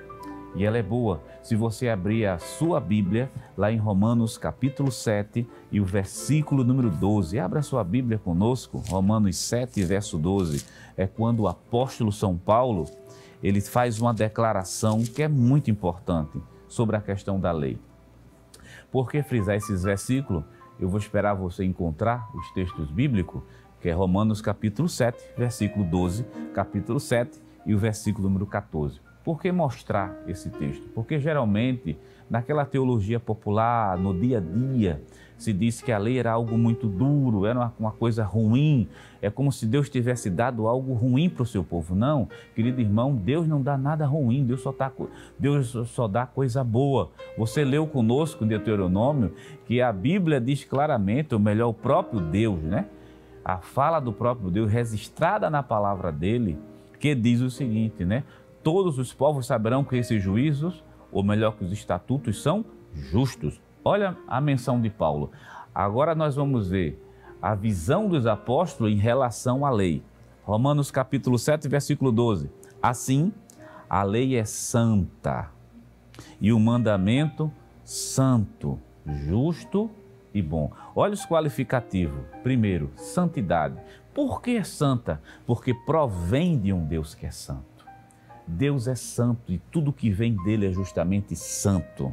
e ela é boa. Se você abrir a sua Bíblia, lá em Romanos capítulo sete e o versículo número doze, abra a sua Bíblia conosco, Romanos sete, verso doze, é quando o apóstolo São Paulo, ele faz uma declaração que é muito importante sobre a questão da lei. Por que frisar esses versículos? Eu vou esperar você encontrar os textos bíblicos, que é Romanos capítulo sete, versículo doze, capítulo sete e o versículo número quatorze. Por que mostrar esse texto? Porque geralmente, naquela teologia popular, no dia a dia, se diz que a lei era algo muito duro, era uma, uma coisa ruim, é como se Deus tivesse dado algo ruim para o seu povo. Não, querido irmão, Deus não dá nada ruim, Deus só, tá, Deus só dá coisa boa. Você leu conosco em Deuteronômio que a Bíblia diz claramente, ou melhor, o próprio Deus, né? A fala do próprio Deus registrada na palavra dele, que diz o seguinte, né? Todos os povos saberão que esses juízos, ou melhor, que os estatutos são justos. Olha a menção de Paulo. Agora nós vamos ver a visão dos apóstolos em relação à lei. Romanos capítulo sete, versículo doze. Assim, a lei é santa e o mandamento santo, justo e bom. Olha os qualificativos. Primeiro, santidade. Por que é santa? Porque provém de um Deus que é santo. Deus é santo e tudo que vem dele é justamente santo.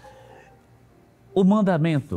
O mandamento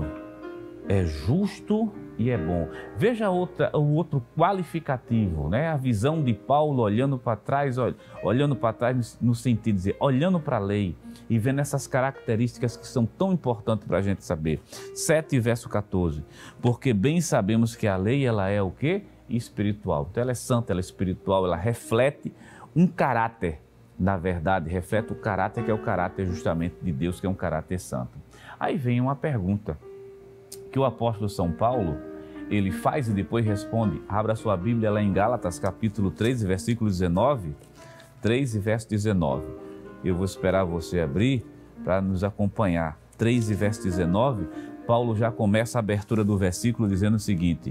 é justo e é bom. Veja outra, o outro qualificativo, né? A visão de Paulo olhando para trás, olhando para trás no sentido de dizer, olhando para a lei e vendo essas características que são tão importantes para a gente saber. sete, verso quatorze. Porque bem sabemos que a lei, ela é o quê? Espiritual. Então ela é santa, ela é espiritual, ela reflete um caráter. Na verdade, reflete o caráter que é o caráter justamente de Deus, que é um caráter santo. Aí vem uma pergunta que o apóstolo São Paulo, ele faz e depois responde. Abra sua Bíblia lá em Gálatas, capítulo treze, versículo dezenove. treze, verso dezenove. Eu vou esperar você abrir para nos acompanhar. treze, verso dezenove, Paulo já começa a abertura do versículo dizendo o seguinte.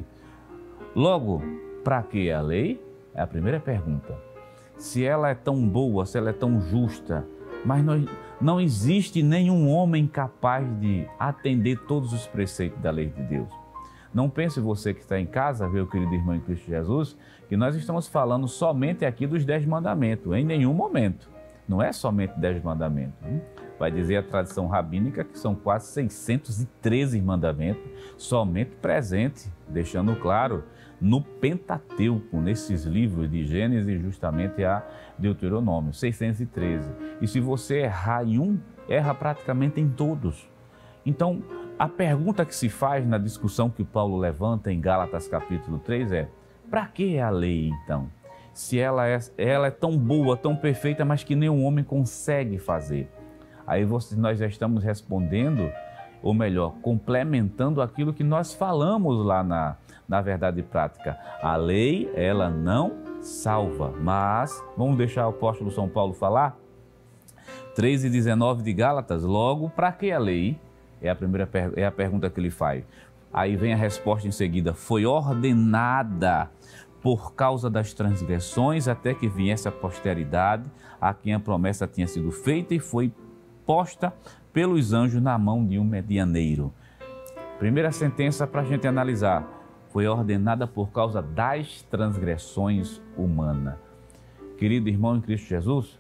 Logo, para que a lei? É a primeira pergunta. Se ela é tão boa, se ela é tão justa, mas não, não existe nenhum homem capaz de atender todos os preceitos da lei de Deus. Não pense você que está em casa, meu querido irmão em Cristo Jesus, que nós estamos falando somente aqui dos dez mandamentos, em nenhum momento. Não é somente dez mandamentos. Hein? Vai dizer a tradição rabínica que são quase seiscentos e treze mandamentos, somente presentes, deixando claro, no Pentateuco, nesses livros de Gênesis, justamente a Deuteronômio, seiscentos e treze. E se você errar em um, erra praticamente em todos. Então, a pergunta que se faz na discussão que o Paulo levanta em Gálatas capítulo três é, para que a lei então? Se ela é, ela é tão boa, tão perfeita, mas que nenhum homem consegue fazer. Aí você, nós já estamos respondendo, ou melhor, complementando aquilo que nós falamos lá na, na verdade prática. A lei, ela não salva, mas, vamos deixar o apóstolo São Paulo falar? treze e dezenove de Gálatas, logo, para que a lei? É a primeira é a pergunta que ele faz. Aí vem a resposta em seguida, foi ordenada por causa das transgressões, até que viesse a posteridade, a quem a promessa tinha sido feita e foi posta pelos anjos na mão de um medianeiro. Primeira sentença para a gente analisar, foi ordenada por causa das transgressões humanas. Querido irmão em Cristo Jesus,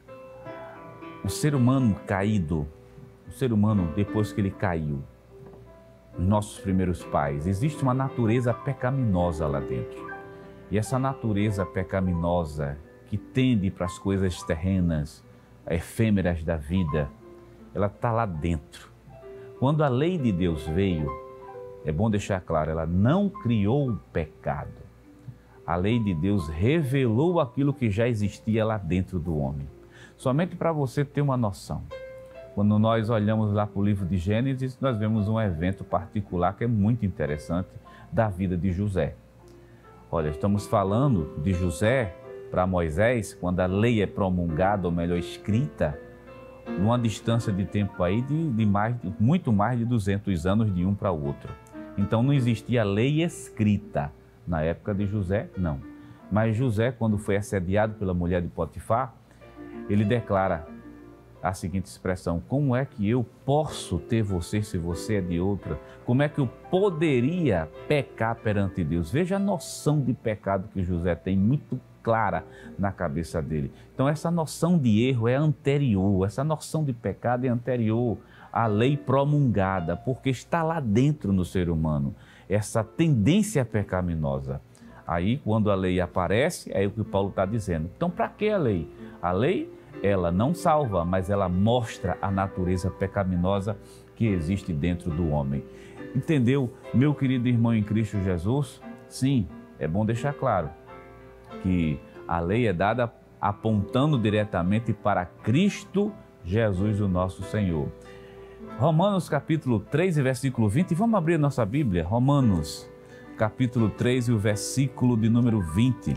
o ser humano caído, o ser humano depois que ele caiu, os nossos primeiros pais, existe uma natureza pecaminosa lá dentro. E essa natureza pecaminosa que tende para as coisas terrenas, efêmeras da vida, ela está lá dentro. Quando a lei de Deus veio, é bom deixar claro, ela não criou o pecado. A lei de Deus revelou aquilo que já existia lá dentro do homem. Somente para você ter uma noção. Quando nós olhamos lá para o livro de Gênesis, nós vemos um evento particular que é muito interessante da vida de José. Olha, estamos falando de José para Moisés, quando a lei é promulgada, ou melhor, escrita, numa distância de tempo aí de, de, mais, de muito mais de duzentos anos de um para o outro. Então não existia lei escrita. Na época de José, não. Mas José, quando foi assediado pela mulher de Potifar, ele declara, a seguinte expressão: como é que eu posso ter você se você é de outra? Como é que eu poderia pecar perante Deus? Veja a noção de pecado que José tem muito clara na cabeça dele. Então essa noção de erro é anterior, essa noção de pecado é anterior à lei promulgada, porque está lá dentro no ser humano, essa tendência pecaminosa. Aí quando a lei aparece, é o que Paulo está dizendo. Então para que a lei? A lei, ela não salva, mas ela mostra a natureza pecaminosa que existe dentro do homem. Entendeu, meu querido irmão em Cristo Jesus? Sim, é bom deixar claro que a lei é dada apontando diretamente para Cristo Jesus, o nosso Senhor. Romanos capítulo três e versículo vinte, vamos abrir nossa Bíblia, Romanos capítulo três e o versículo de número vinte.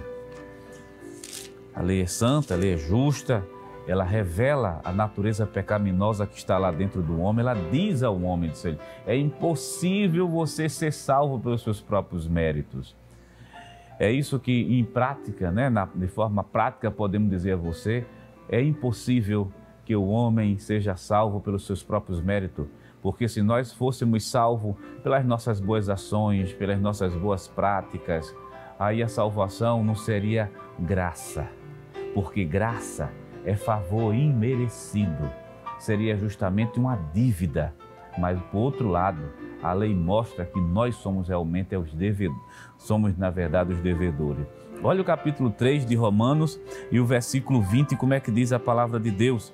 A lei é santa, a lei é justa, ela revela a natureza pecaminosa que está lá dentro do homem, ela diz ao homem, diz ele, é impossível você ser salvo pelos seus próprios méritos. É isso que em prática, né, na, de forma prática podemos dizer a você, é impossível que o homem seja salvo pelos seus próprios méritos, porque se nós fôssemos salvos pelas nossas boas ações, pelas nossas boas práticas, aí a salvação não seria graça, porque graça é favor imerecido, seria justamente uma dívida. Mas, por outro lado, a lei mostra que nós somos realmente os devedores, somos, na verdade, os devedores. Olha o capítulo três de Romanos e o versículo vinte, como é que diz a palavra de Deus.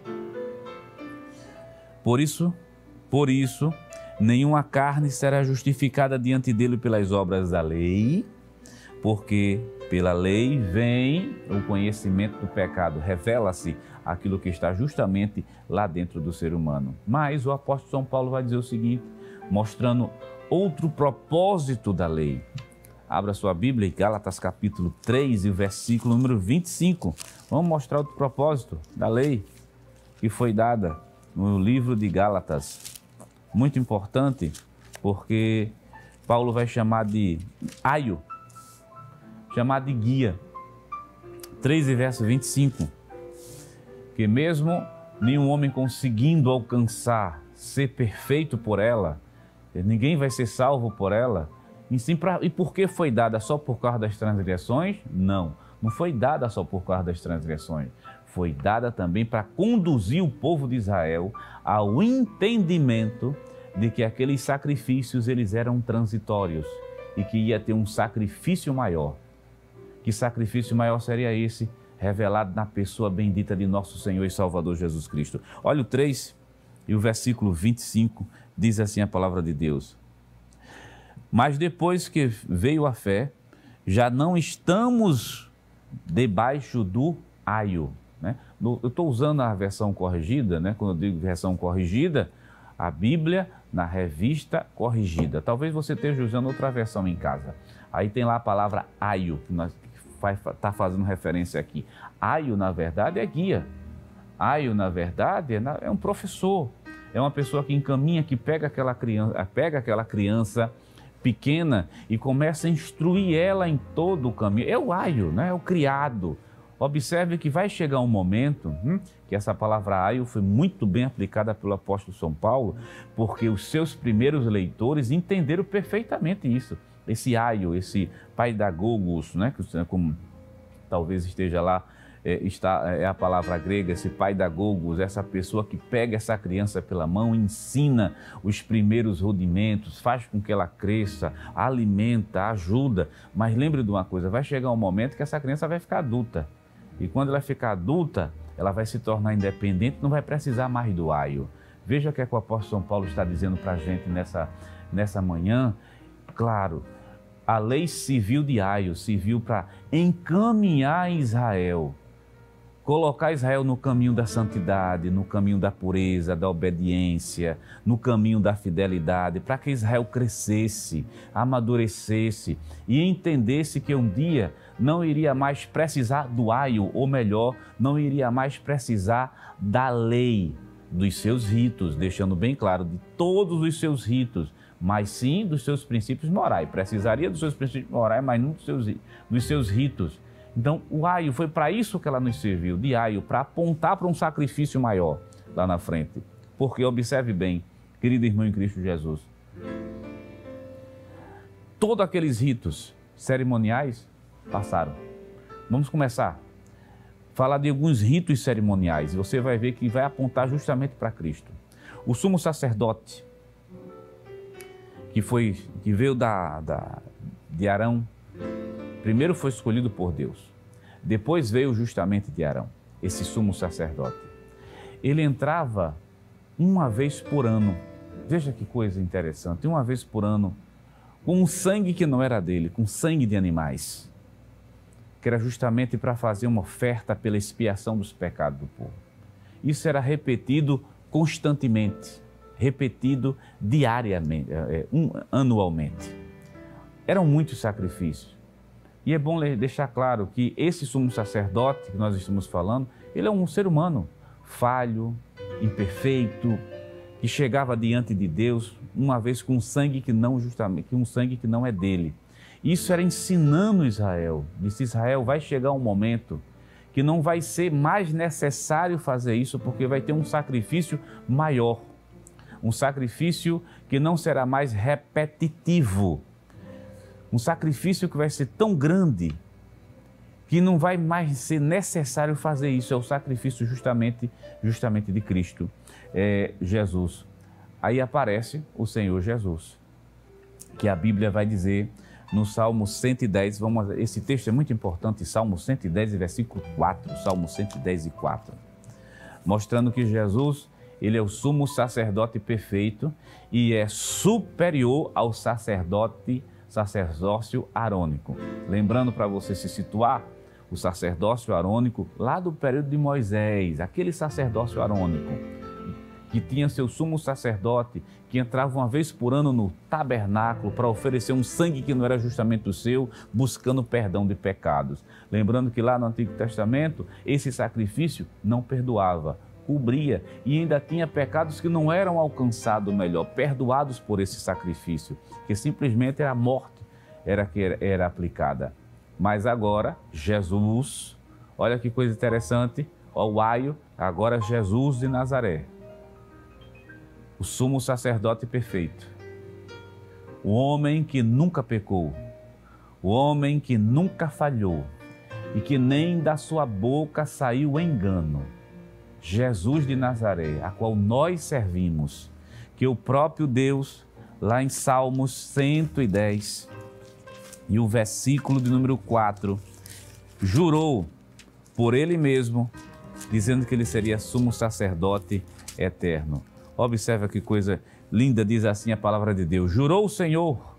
Por isso, por isso, nenhuma carne será justificada diante dele pelas obras da lei, porque pela lei vem o conhecimento do pecado, revela-se aquilo que está justamente lá dentro do ser humano. Mas o apóstolo São Paulo vai dizer o seguinte, mostrando outro propósito da lei. Abra sua Bíblia em Gálatas capítulo três e o versículo número vinte e cinco. Vamos mostrar outro propósito da lei que foi dada no livro de Gálatas. Muito importante, porque Paulo vai chamar de aio, chamar de guia. três e verso vinte e cinco. Que mesmo nenhum homem conseguindo alcançar ser perfeito por ela, ninguém vai ser salvo por ela. E, sim, pra, e por que foi dada só por causa das transgressões? Não, não foi dada só por causa das transgressões. Foi dada também para conduzir o povo de Israel ao entendimento de que aqueles sacrifícios eles eram transitórios e que ia ter um sacrifício maior. Que sacrifício maior seria esse? Revelado na pessoa bendita de nosso Senhor e Salvador Jesus Cristo. Olha o três e o versículo vinte e cinco, diz assim a palavra de Deus. Mas depois que veio a fé, já não estamos debaixo do aio. Né? Eu estou usando a versão corrigida, né? Quando eu digo versão corrigida, a Bíblia na revista corrigida. Talvez você esteja usando outra versão em casa. Aí tem lá a palavra aio, que nós está fazendo referência aqui. Aio, na verdade, é guia. Aio, na verdade, é um professor. É uma pessoa que encaminha, que pega aquela criança, pega aquela criança pequena e começa a instruir ela em todo o caminho. É o aio, né? É o criado. Observe que vai chegar um momento, hum, que essa palavra aio foi muito bem aplicada pelo apóstolo São Paulo, porque os seus primeiros leitores entenderam perfeitamente isso. Esse aio, esse paidagogos, né, como talvez esteja lá, é, está, é a palavra grega, esse paidagogos, essa pessoa que pega essa criança pela mão, ensina os primeiros rudimentos, faz com que ela cresça, alimenta, ajuda. Mas lembre de uma coisa, vai chegar um momento que essa criança vai ficar adulta. E quando ela ficar adulta, ela vai se tornar independente, não vai precisar mais do aio. Veja o que, é que o apóstolo São Paulo está dizendo para a gente nessa, nessa manhã. Claro, a lei civil de aio serviu para encaminhar Israel, colocar Israel no caminho da santidade, no caminho da pureza, da obediência, no caminho da fidelidade, para que Israel crescesse, amadurecesse e entendesse que um dia não iria mais precisar do aio, ou melhor, não iria mais precisar da lei, dos seus ritos, deixando bem claro, de todos os seus ritos, mas sim dos seus princípios morais. Precisaria dos seus princípios morais, mas não dos seus, dos seus ritos. Então, o aio foi para isso que ela nos serviu, de aio, para apontar para um sacrifício maior, lá na frente. Porque, observe bem, querido irmão em Cristo Jesus, todos aqueles ritos cerimoniais passaram. Vamos começar. Falar de alguns ritos cerimoniais, e você vai ver que vai apontar justamente para Cristo. O sumo sacerdote, que, foi, que veio da, da, de Arão, primeiro foi escolhido por Deus, depois veio justamente de Arão, esse sumo sacerdote. Ele entrava uma vez por ano, veja que coisa interessante, uma vez por ano, com um sangue que não era dele, com sangue de animais, que era justamente para fazer uma oferta pela expiação dos pecados do povo. Isso era repetido constantemente, repetido diariamente, um, anualmente. Eram muitos sacrifícios. E é bom deixar claro que esse sumo sacerdote que nós estamos falando, ele é um ser humano falho, imperfeito, que chegava diante de Deus uma vez com sangue que não justamente, um sangue que não é dele. Isso era ensinando Israel. Disse: Israel, vai chegar um momento que não vai ser mais necessário fazer isso, porque vai ter um sacrifício maior, um sacrifício que não será mais repetitivo, um sacrifício que vai ser tão grande que não vai mais ser necessário fazer isso. É o sacrifício justamente, justamente de Cristo, é, Jesus. Aí aparece o Senhor Jesus, que a Bíblia vai dizer no Salmo cento e dez, vamos, esse texto é muito importante, Salmo cento e dez, versículo quatro, Salmo cento e dez e quatro, mostrando que Jesus, ele é o sumo sacerdote perfeito e é superior ao sacerdote, sacerdócio arônico. Lembrando, para você se situar, o sacerdócio arônico lá do período de Moisés, aquele sacerdócio arônico que tinha seu sumo sacerdote, que entrava uma vez por ano no tabernáculo para oferecer um sangue que não era justamente o seu, buscando perdão de pecados. Lembrando que lá no Antigo Testamento, esse sacrifício não perdoava, cobria, e ainda tinha pecados que não eram alcançados, melhor, perdoados por esse sacrifício, que simplesmente a morte era que era, era aplicada. Mas agora, Jesus, olha que coisa interessante, ó, o aio, agora Jesus de Nazaré, o sumo sacerdote perfeito, o homem que nunca pecou, o homem que nunca falhou e que nem da sua boca saiu o engano, Jesus de Nazaré, a qual nós servimos, que o próprio Deus, lá em Salmos cento e dez, e o versículo de número quatro, jurou por ele mesmo, dizendo que ele seria sumo sacerdote eterno. Observa que coisa linda, diz assim a palavra de Deus: jurou o Senhor,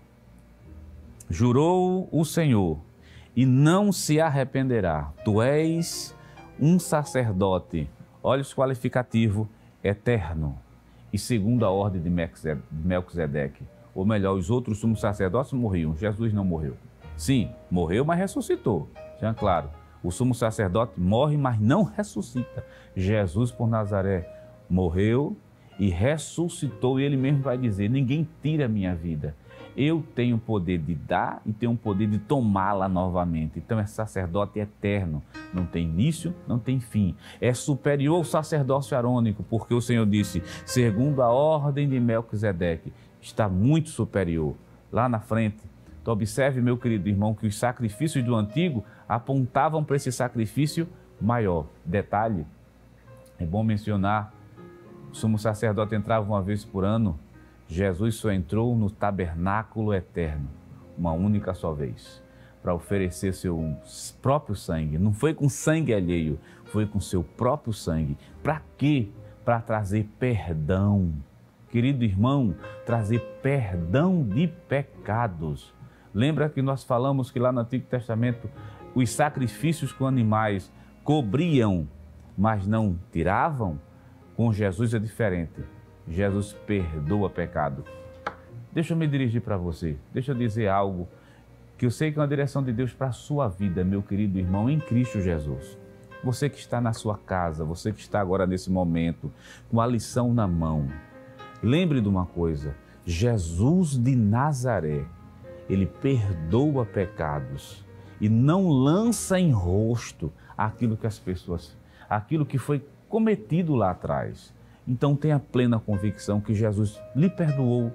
jurou o Senhor, e não se arrependerá. Tu és um sacerdote, olha os qualificativos, eterno, e segundo a ordem de Melquisedeque. Ou melhor, os outros sumos sacerdotes morriam, Jesus não morreu. Sim, morreu, mas ressuscitou. Já claro, o sumo sacerdote morre, mas não ressuscita. Jesus por Nazaré morreu e ressuscitou, e ele mesmo vai dizer: ninguém tira a minha vida. Eu tenho o poder de dar e tenho o poder de tomá-la novamente. Então é sacerdote eterno, não tem início, não tem fim. É superior ao sacerdócio arônico, porque o Senhor disse, segundo a ordem de Melquisedeque, está muito superior. Lá na frente, então observe, meu querido irmão, que os sacrifícios do antigo apontavam para esse sacrifício maior. Detalhe, é bom mencionar, o sumo sacerdote entrava uma vez por ano, Jesus só entrou no tabernáculo eterno uma única só vez, para oferecer seu próprio sangue. Não foi com sangue alheio, foi com seu próprio sangue. Para quê? Para trazer perdão. Querido irmão, trazer perdão de pecados. Lembra que nós falamos que lá no Antigo Testamento os sacrifícios com animais cobriam, mas não tiravam? Com Jesus é diferente. Jesus perdoa pecado. Deixa eu me dirigir para você. Deixa eu dizer algo que eu sei que é uma direção de Deus para a sua vida, meu querido irmão, em Cristo Jesus. Você que está na sua casa, você que está agora nesse momento, com a lição na mão. Lembre de uma coisa, Jesus de Nazaré, ele perdoa pecados e não lança em rosto aquilo que as pessoas, aquilo que foi cometido lá atrás. então tenha plena convicção que Jesus lhe perdoou.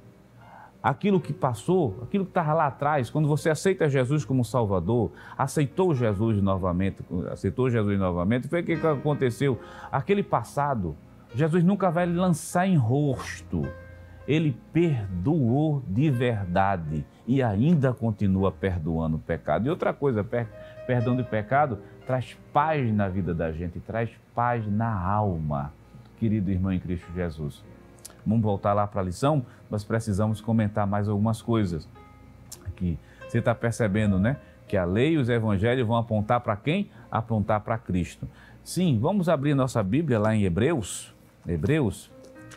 Aquilo que passou, aquilo que estava lá atrás, quando você aceita Jesus como Salvador, aceitou Jesus novamente, aceitou Jesus novamente, foi o que aconteceu? Aquele passado, Jesus nunca vai lançar em rosto. Ele perdoou de verdade e ainda continua perdoando o pecado. E outra coisa, per perdão de pecado traz paz na vida da gente, traz paz na alma, querido irmão em Cristo Jesus. Vamos voltar lá para a lição, nós precisamos comentar mais algumas coisas. Aqui, você está percebendo, né? Que a lei e os evangelhos vão apontar para quem? Apontar para Cristo. Sim, vamos abrir nossa Bíblia lá em Hebreus. Hebreus,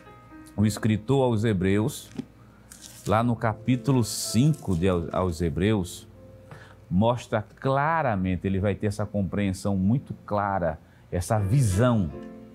o escritor aos Hebreus, lá no capítulo cinco de aos Hebreus, mostra claramente, ele vai ter essa compreensão muito clara, essa visão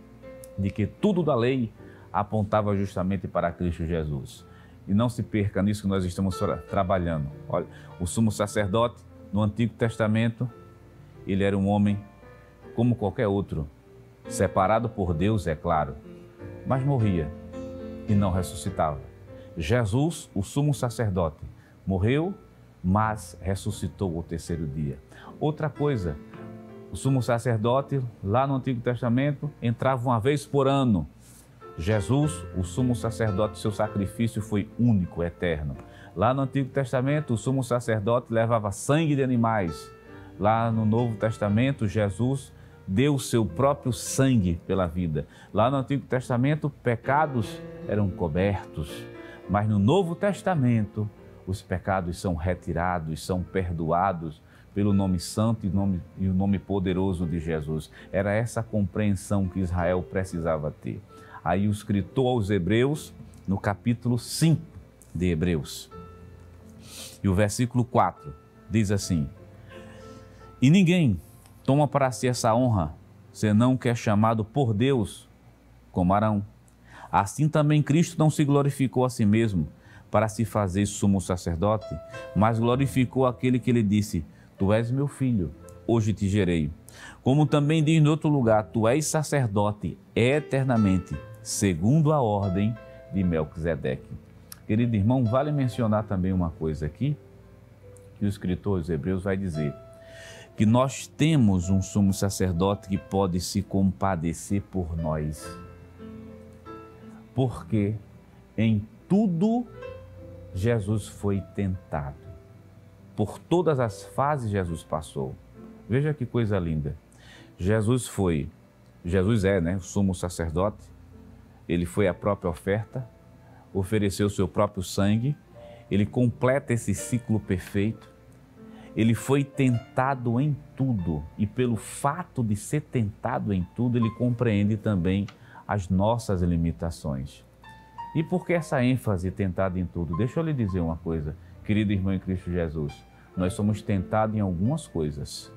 de que tudo da lei apontava justamente para Cristo Jesus. E não se perca nisso que nós estamos trabalhando. Olha, o sumo sacerdote no Antigo Testamento, ele era um homem como qualquer outro, separado por Deus, é claro, mas morria e não ressuscitava. Jesus, o sumo sacerdote, morreu, mas ressuscitou ao terceiro dia. Outra coisa, o sumo sacerdote, lá no Antigo Testamento, entrava uma vez por ano. Jesus, o sumo sacerdote, seu sacrifício foi único, eterno. Lá no Antigo Testamento, o sumo sacerdote levava sangue de animais. Lá no Novo Testamento, Jesus deu o seu próprio sangue pela vida. Lá no Antigo Testamento, pecados eram cobertos. Mas no Novo Testamento, os pecados são retirados, são perdoados pelo nome santo e, nome, e o nome poderoso de Jesus. Era essa compreensão que Israel precisava ter. Aí o escritor aos Hebreus, no capítulo cinco de Hebreus, e o versículo quatro, diz assim: E ninguém toma para si essa honra, senão que é chamado por Deus, como Arão. Assim também Cristo não se glorificou a si mesmo, para se fazer sumo sacerdote, mas glorificou aquele que lhe disse: Tu és meu filho, hoje te gerei. Como também diz em outro lugar: Tu és sacerdote eternamente, segundo a ordem de Melquisedeque. Querido irmão, vale mencionar também uma coisa aqui, que o escritor dos Hebreus vai dizer, que nós temos um sumo sacerdote que pode se compadecer por nós. Porque em tudo Jesus foi tentado. Por todas as fases Jesus passou. Veja que coisa linda. Jesus foi, Jesus é, né, o sumo sacerdote. Ele foi a própria oferta, ofereceu o seu próprio sangue, ele completa esse ciclo perfeito. Ele foi tentado em tudo e pelo fato de ser tentado em tudo, ele compreende também as nossas limitações. E por que essa ênfase tentado em tudo? Deixa eu lhe dizer uma coisa, querido irmão em Cristo Jesus, nós somos tentados em algumas coisas,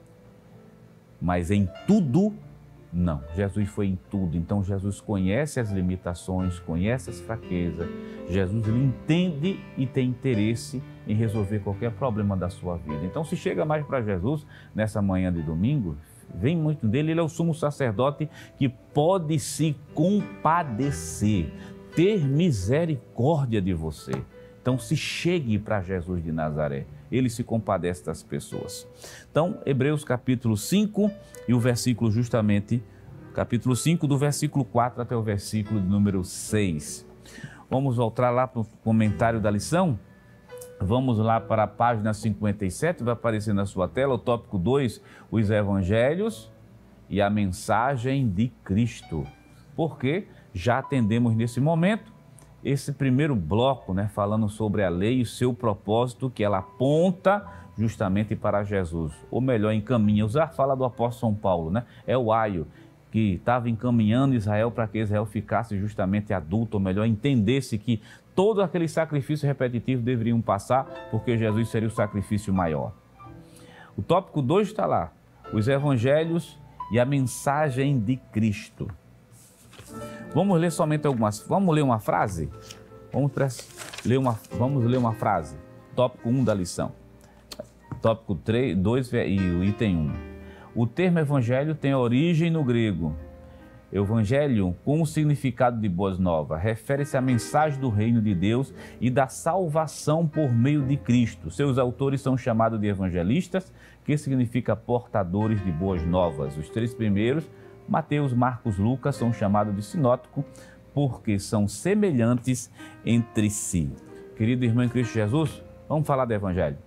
mas em tudo não. Jesus foi em tudo, então Jesus conhece as limitações, conhece as fraquezas, Jesus ele entende e tem interesse em resolver qualquer problema da sua vida. Então, se chega mais para Jesus nessa manhã de domingo, vem muito dele, ele é o sumo sacerdote que pode se compadecer, ter misericórdia de você. Então, se chegue para Jesus de Nazaré, ele se compadece das pessoas. Então, Hebreus capítulo cinco e o versículo justamente, capítulo cinco, do versículo quatro até o versículo de número seis. Vamos voltar lá para o comentário da lição? Vamos lá para a página cinquenta e sete, vai aparecer na sua tela o tópico dois, os evangelhos e a mensagem de Cristo. Porque já atendemos nesse momento esse primeiro bloco, né, falando sobre a lei e o seu propósito, que ela aponta justamente para Jesus, ou melhor, encaminha. Usar fala do apóstolo São Paulo, né? É o aio que estava encaminhando Israel para que Israel ficasse justamente adulto, ou melhor, entendesse que todo aquele sacrifício repetitivo deveriam passar, porque Jesus seria o sacrifício maior. O tópico dois está lá, os evangelhos e a mensagem de Cristo. Vamos ler somente algumas, vamos ler uma frase? Vamos ler uma, vamos ler uma frase, tópico um da lição. Tópico três, dois e o item um. O termo evangelho tem origem no grego Evangelho, com o significado de boas novas, refere-se à mensagem do reino de Deus e da salvação por meio de Cristo. Seus autores são chamados de evangelistas, que significa portadores de boas novas. Os três primeiros, Mateus, Marcos, Lucas, são chamados de sinótico, porque são semelhantes entre si. Querido irmão em Cristo Jesus, vamos falar do Evangelho.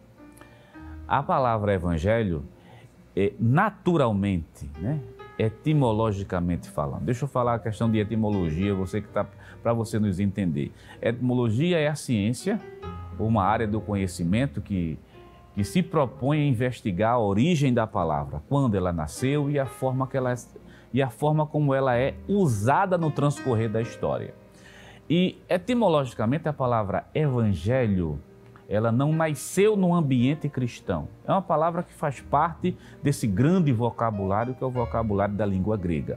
A palavra Evangelho, é, naturalmente, né, etimologicamente falando, deixa eu falar a questão de etimologia, você que está, para você nos entender. Etimologia é a ciência, uma área do conhecimento que, que se propõe a investigar a origem da palavra, quando ela nasceu e a forma que ela e a forma como ela é usada no transcorrer da história. E etimologicamente a palavra evangelho, ela não nasceu no ambiente cristão. É uma palavra que faz parte desse grande vocabulário que é o vocabulário da língua grega.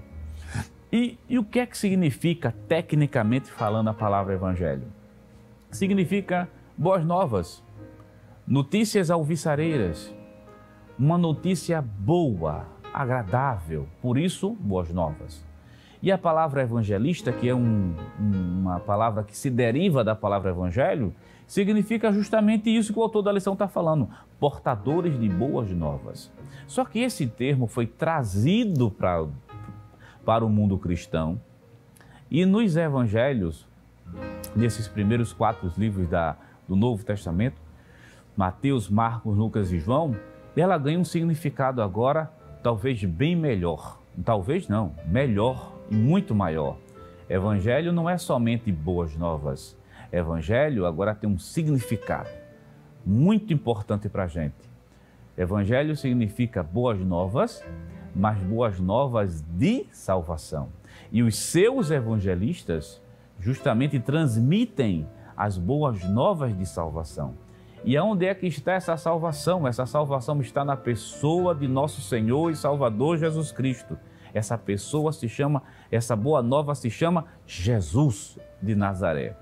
E, e o que é que significa, tecnicamente falando, a palavra evangelho? Significa boas novas, notícias alvissareiras, uma notícia boa, agradável, por isso, boas novas. E a palavra evangelista, que é um, uma palavra que se deriva da palavra evangelho, significa justamente isso que o autor da lição está falando, portadores de boas novas. Só que esse termo foi trazido para, para o mundo cristão e nos evangelhos, nesses primeiros quatro livros da, do Novo Testamento, Mateus, Marcos, Lucas e João, ela ganha um significado agora talvez bem melhor, talvez não, melhor e muito maior. Evangelho não é somente boas novas. Evangelho agora tem um significado muito importante para a gente. Evangelho significa boas novas, mas boas novas de salvação. E os seus evangelistas justamente transmitem as boas novas de salvação. E aonde é que está essa salvação? Essa salvação está na pessoa de nosso Senhor e Salvador Jesus Cristo. Essa pessoa se chama, essa boa nova se chama Jesus de Nazaré.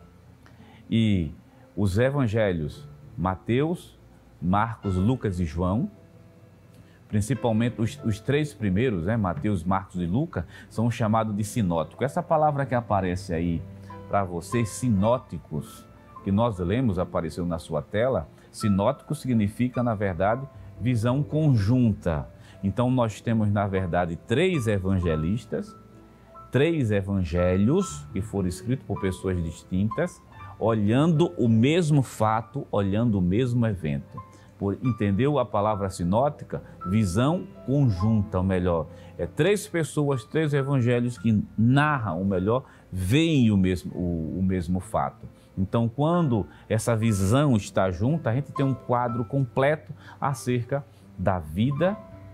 E os evangelhos, Mateus, Marcos, Lucas e João, principalmente os, os três primeiros, né, Mateus, Marcos e Lucas, são chamados de sinóticos. Essa palavra que aparece aí para vocês, sinóticos, que nós lemos, apareceu na sua tela, sinótico significa, na verdade, visão conjunta. Então, nós temos, na verdade, três evangelistas, três evangelhos que foram escritos por pessoas distintas, olhando o mesmo fato, olhando o mesmo evento. Por, entendeu a palavra sinótica? Visão conjunta, ou melhor, é três pessoas, três evangelhos que narram, ou melhor, veem o mesmo, o, o mesmo fato. Então, quando essa visão está junta, a gente tem um quadro completo acerca da vida,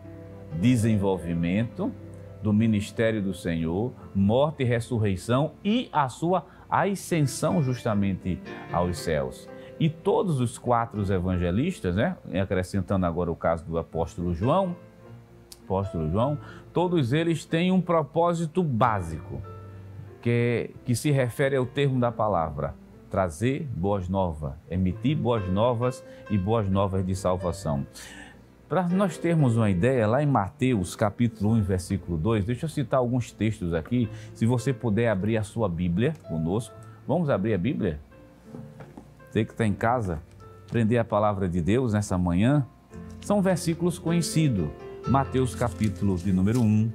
desenvolvimento, do ministério do Senhor, morte e ressurreição e a sua ascensão justamente aos céus. E todos os quatro evangelistas, né, acrescentando agora o caso do apóstolo João, apóstolo João, todos eles têm um propósito básico, que, que se refere ao termo da palavra, trazer boas novas, emitir boas novas e boas novas de salvação. Para nós termos uma ideia, lá em Mateus, capítulo um, versículo dois, deixa eu citar alguns textos aqui, se você puder abrir a sua Bíblia conosco. Vamos abrir a Bíblia? Você que está em casa, aprender a palavra de Deus nessa manhã, são versículos conhecidos. Mateus, capítulo de número um,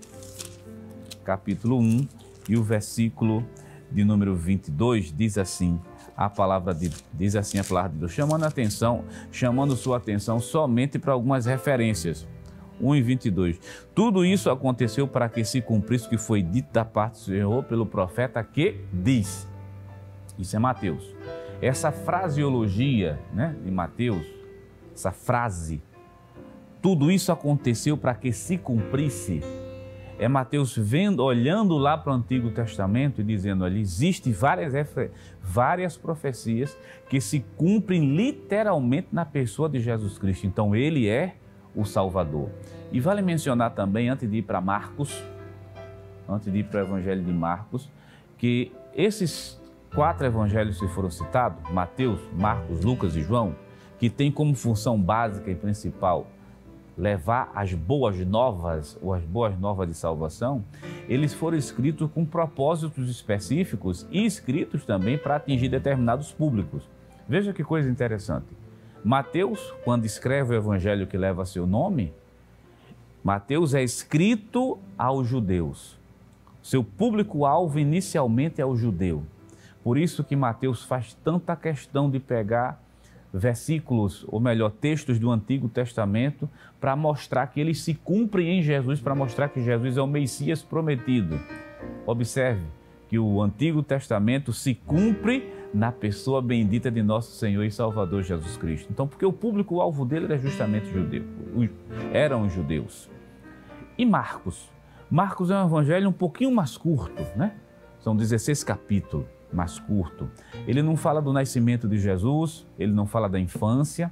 capítulo um, e o versículo de número vinte e dois diz assim, a palavra de, diz assim a palavra de Deus, chamando a atenção, chamando sua atenção somente para algumas referências. um e vinte e dois. Tudo isso aconteceu para que se cumprisse o que foi dito da parte do Senhor pelo profeta que diz. Isso é Mateus. Essa fraseologia, né, de Mateus, essa frase, tudo isso aconteceu para que se cumprisse. É Mateus vendo, olhando lá para o Antigo Testamento e dizendo ali, existem várias, várias profecias que se cumprem literalmente na pessoa de Jesus Cristo. Então, ele é o Salvador. E vale mencionar também, antes de ir para Marcos, antes de ir para o Evangelho de Marcos, que esses quatro evangelhos que foram citados, Mateus, Marcos, Lucas e João, que tem como função básica e principal levar as boas novas, ou as boas novas de salvação, eles foram escritos com propósitos específicos e escritos também para atingir determinados públicos. Veja que coisa interessante. Mateus, quando escreve o evangelho que leva seu nome, Mateus é escrito aos judeus. Seu público-alvo inicialmente é o judeu. Por isso que Mateus faz tanta questão de pegar versículos, ou melhor, textos do Antigo Testamento para mostrar que eles se cumprem em Jesus, para mostrar que Jesus é o Messias prometido. Observe que o Antigo Testamento se cumpre na pessoa bendita de nosso Senhor e Salvador Jesus Cristo. Então, porque o público-alvo dele era justamente judeu, eram os judeus. E Marcos? Marcos é um evangelho um pouquinho mais curto, né? São dezesseis capítulos, mais curto. Ele não fala do nascimento de Jesus, ele não fala da infância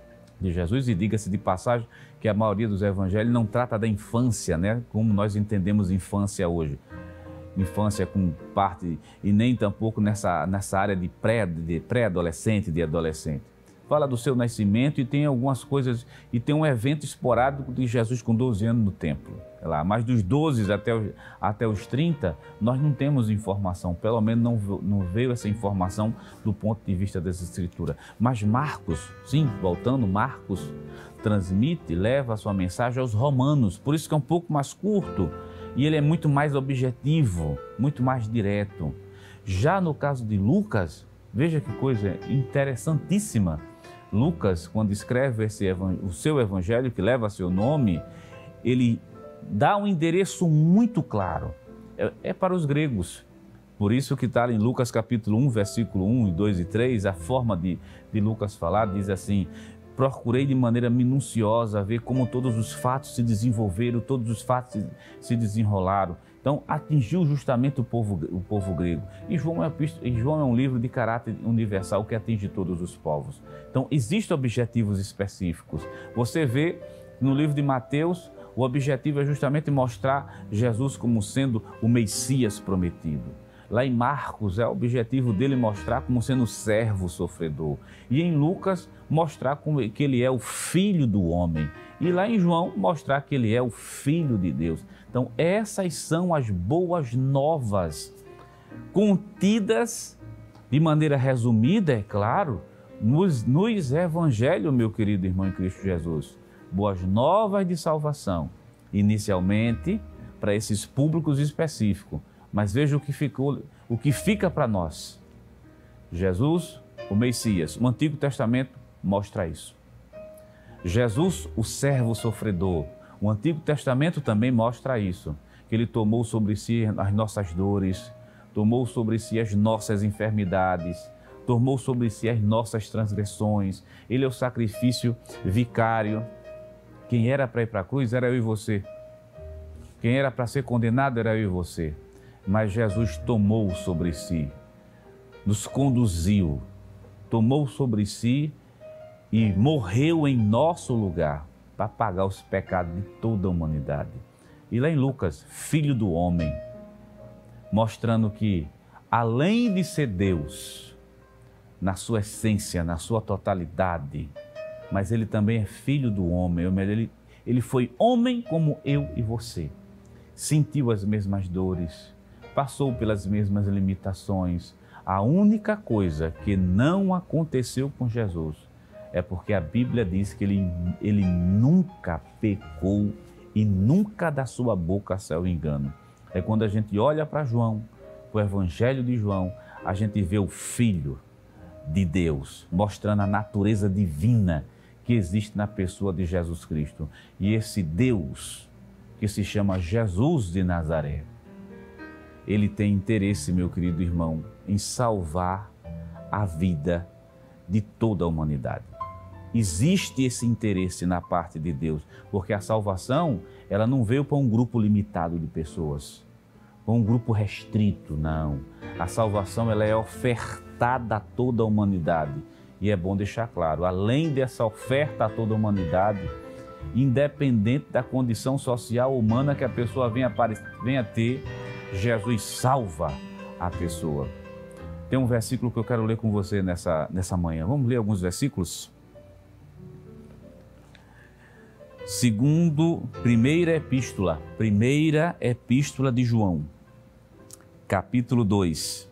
de Jesus, e diga-se de passagem que a maioria dos evangelhos não trata da infância, né? Como nós entendemos infância hoje. Infância com parte, e nem tampouco nessa, nessa área de pré, de pré-adolescente, de adolescente. Fala do seu nascimento e tem algumas coisas, e tem um evento esporádico de Jesus com doze anos no templo. É lá, mas dos doze até os, até os trinta, nós não temos informação, pelo menos não, não veio essa informação do ponto de vista das Escrituras. Mas Marcos, sim, voltando, Marcos transmite, leva a sua mensagem aos romanos, por isso que é um pouco mais curto, e ele é muito mais objetivo, muito mais direto. Já no caso de Lucas, veja que coisa interessantíssima. Lucas, quando escreve esse, o seu evangelho, que leva seu nome, ele dá um endereço muito claro. É, é para os gregos. Por isso que está em Lucas capítulo um, versículo um, dois e três, a forma de, de Lucas falar diz assim: procurei de maneira minuciosa ver como todos os fatos se desenvolveram, todos os fatos se, se desenrolaram. Então, atingiu justamente o povo, o povo grego. E João, é, e João é um livro de caráter universal que atinge todos os povos. Então, existem objetivos específicos. Você vê no livro de Mateus, o objetivo é justamente mostrar Jesus como sendo o Messias prometido. Lá em Marcos, é o objetivo dele mostrar como sendo o servo sofredor. E em Lucas, mostrar como, que ele é o Filho do homem. E lá em João, mostrar que ele é o Filho de Deus. Então, essas são as boas novas, contidas de maneira resumida, é claro, nos, nos evangelhos, meu querido irmão em Cristo Jesus. Boas novas de salvação, inicialmente para esses públicos específicos. Mas veja o que, ficou, o que fica para nós. Jesus, o Messias, o Antigo Testamento mostra isso. Jesus, o servo sofredor, o Antigo Testamento também mostra isso, que ele tomou sobre si as nossas dores, tomou sobre si as nossas enfermidades, tomou sobre si as nossas transgressões. Ele é o sacrifício vicário. Quem era para ir para a cruz era eu e você. Quem era para ser condenado era eu e você. Mas Jesus tomou sobre si, nos conduziu, tomou sobre si e morreu em nosso lugar para pagar os pecados de toda a humanidade. E lá em Lucas, Filho do homem, mostrando que, além de ser Deus, na sua essência, na sua totalidade, mas ele também é Filho do homem, ou melhor, ele, ele foi homem como eu e você, sentiu as mesmas dores, passou pelas mesmas limitações. A única coisa que não aconteceu com Jesus é porque a Bíblia diz que ele, ele nunca pecou e nunca da sua boca saiu engano. É quando a gente olha para João, para o Evangelho de João, a gente vê o Filho de Deus, mostrando a natureza divina que existe na pessoa de Jesus Cristo. E esse Deus, que se chama Jesus de Nazaré, ele tem interesse, meu querido irmão, em salvar a vida de toda a humanidade. Existe esse interesse na parte de Deus, porque a salvação, ela não veio para um grupo limitado de pessoas, para um grupo restrito, não. A salvação, ela é ofertada a toda a humanidade. E é bom deixar claro, além dessa oferta a toda a humanidade, independente da condição social humana que a pessoa venha, venha ter, Jesus salva a pessoa. Tem um versículo que eu quero ler com você nessa, nessa manhã. Vamos ler alguns versículos? Segundo, primeira epístola, primeira epístola de João, capítulo dois,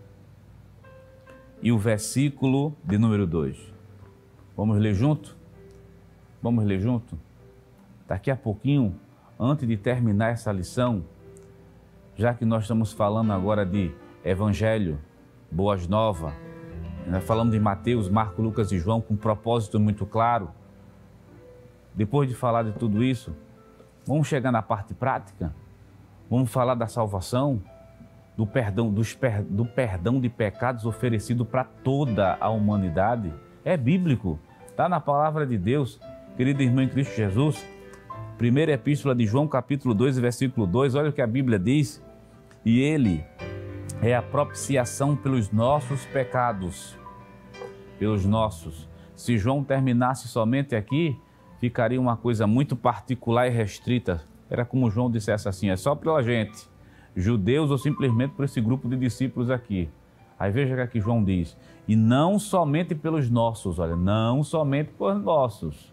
e o versículo de número dois. Vamos ler junto? Vamos ler junto? Daqui a pouquinho, antes de terminar essa lição, já que nós estamos falando agora de Evangelho, Boas Novas, nós falamos de Mateus, Marcos, Lucas e João com um propósito muito claro. Depois de falar de tudo isso, vamos chegar na parte prática? Vamos falar da salvação, do perdão, dos per, do perdão de pecados oferecido para toda a humanidade? É bíblico, está na palavra de Deus. Querido irmão em Cristo Jesus, primeira epístola de João, capítulo dois, versículo dois, olha o que a Bíblia diz. E ele é a propiciação pelos nossos pecados, pelos nossos. Se João terminasse somente aqui, ficaria uma coisa muito particular e restrita. Era como João dissesse assim, é só pela gente, judeus ou simplesmente por esse grupo de discípulos aqui. Aí veja que aqui João diz, e não somente pelos nossos, olha, não somente pelos nossos,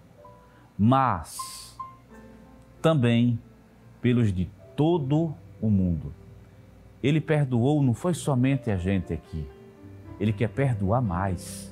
mas também pelos de todo o mundo. Ele perdoou, não foi somente a gente aqui, ele quer perdoar mais.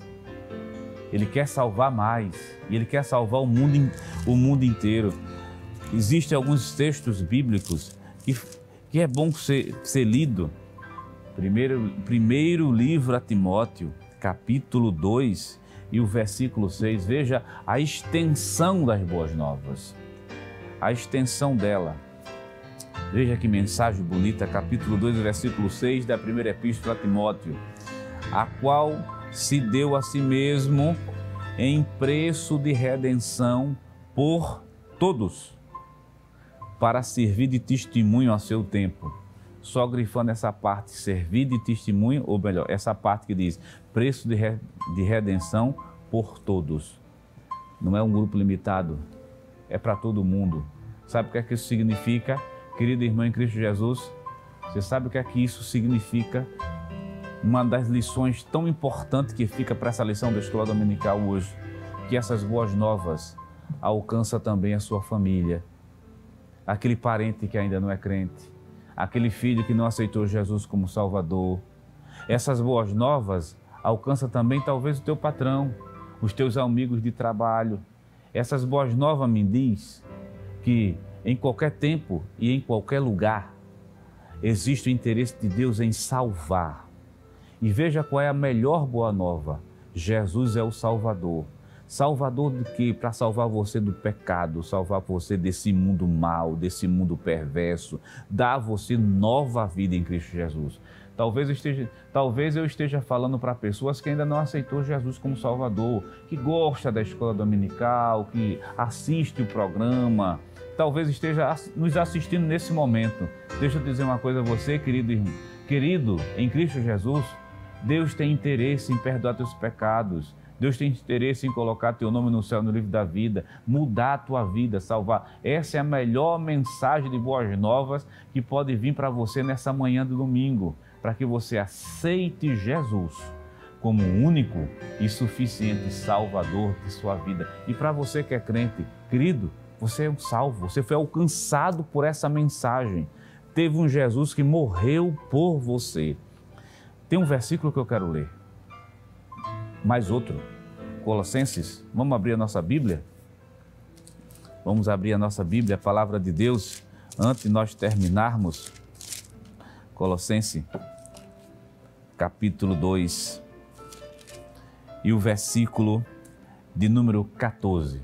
Ele quer salvar mais, e Ele quer salvar o mundo, o mundo inteiro. Existem alguns textos bíblicos que, que é bom ser, ser lido. Primeiro, primeiro livro a Timóteo, capítulo dois e o versículo seis. Veja a extensão das boas novas, a extensão dela. Veja que mensagem bonita, capítulo dois, versículo seis da primeira epístola a Timóteo, a qual se deu a si mesmo em preço de redenção por todos, para servir de testemunho a seu tempo. Só grifando essa parte, servir de testemunho, ou melhor, essa parte que diz preço de, re, de redenção por todos. Não é um grupo limitado, é para todo mundo. Sabe o que é que isso significa? Querido irmão em Cristo Jesus, você sabe o que é que isso significa? Uma das lições tão importantes que fica para essa lição da escola dominical hoje, que essas boas novas alcançam também a sua família, aquele parente que ainda não é crente, aquele filho que não aceitou Jesus como Salvador. Essas boas novas alcançam também talvez o teu patrão, os teus amigos de trabalho. Essas boas novas me diz que em qualquer tempo e em qualquer lugar existe o interesse de Deus em salvar. E veja qual é a melhor boa nova. Jesus é o Salvador. Salvador de quê? Para salvar você do pecado, salvar você desse mundo mau, desse mundo perverso, dar a você nova vida em Cristo Jesus. Talvez eu esteja, talvez eu esteja falando para pessoas que ainda não aceitou Jesus como Salvador, que gosta da escola dominical, que assiste o programa, talvez esteja nos assistindo nesse momento. Deixa eu dizer uma coisa a você, querido irmão, querido em Cristo Jesus. Deus tem interesse em perdoar teus pecados. Deus tem interesse em colocar teu nome no céu, no livro da vida, mudar a tua vida, salvar. Essa é a melhor mensagem de boas novas que pode vir para você nessa manhã do domingo, para que você aceite Jesus como o único e suficiente Salvador de sua vida. E para você que é crente, querido, você é um salvo, você foi alcançado por essa mensagem. Teve um Jesus que morreu por você. Tem um versículo que eu quero ler. Mais outro. Colossenses. Vamos abrir a nossa Bíblia? Vamos abrir a nossa Bíblia, a palavra de Deus, antes de nós terminarmos. Colossenses, capítulo dois, e o versículo de número quatorze.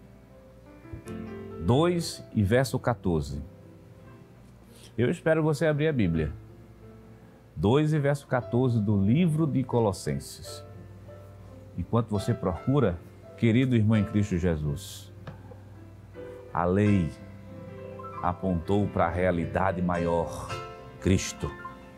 dois e verso quatorze. Eu espero você abrir a Bíblia. dois e verso quatorze do livro de Colossenses. Enquanto você procura, querido irmão em Cristo Jesus, a lei apontou para a realidade maior, Cristo.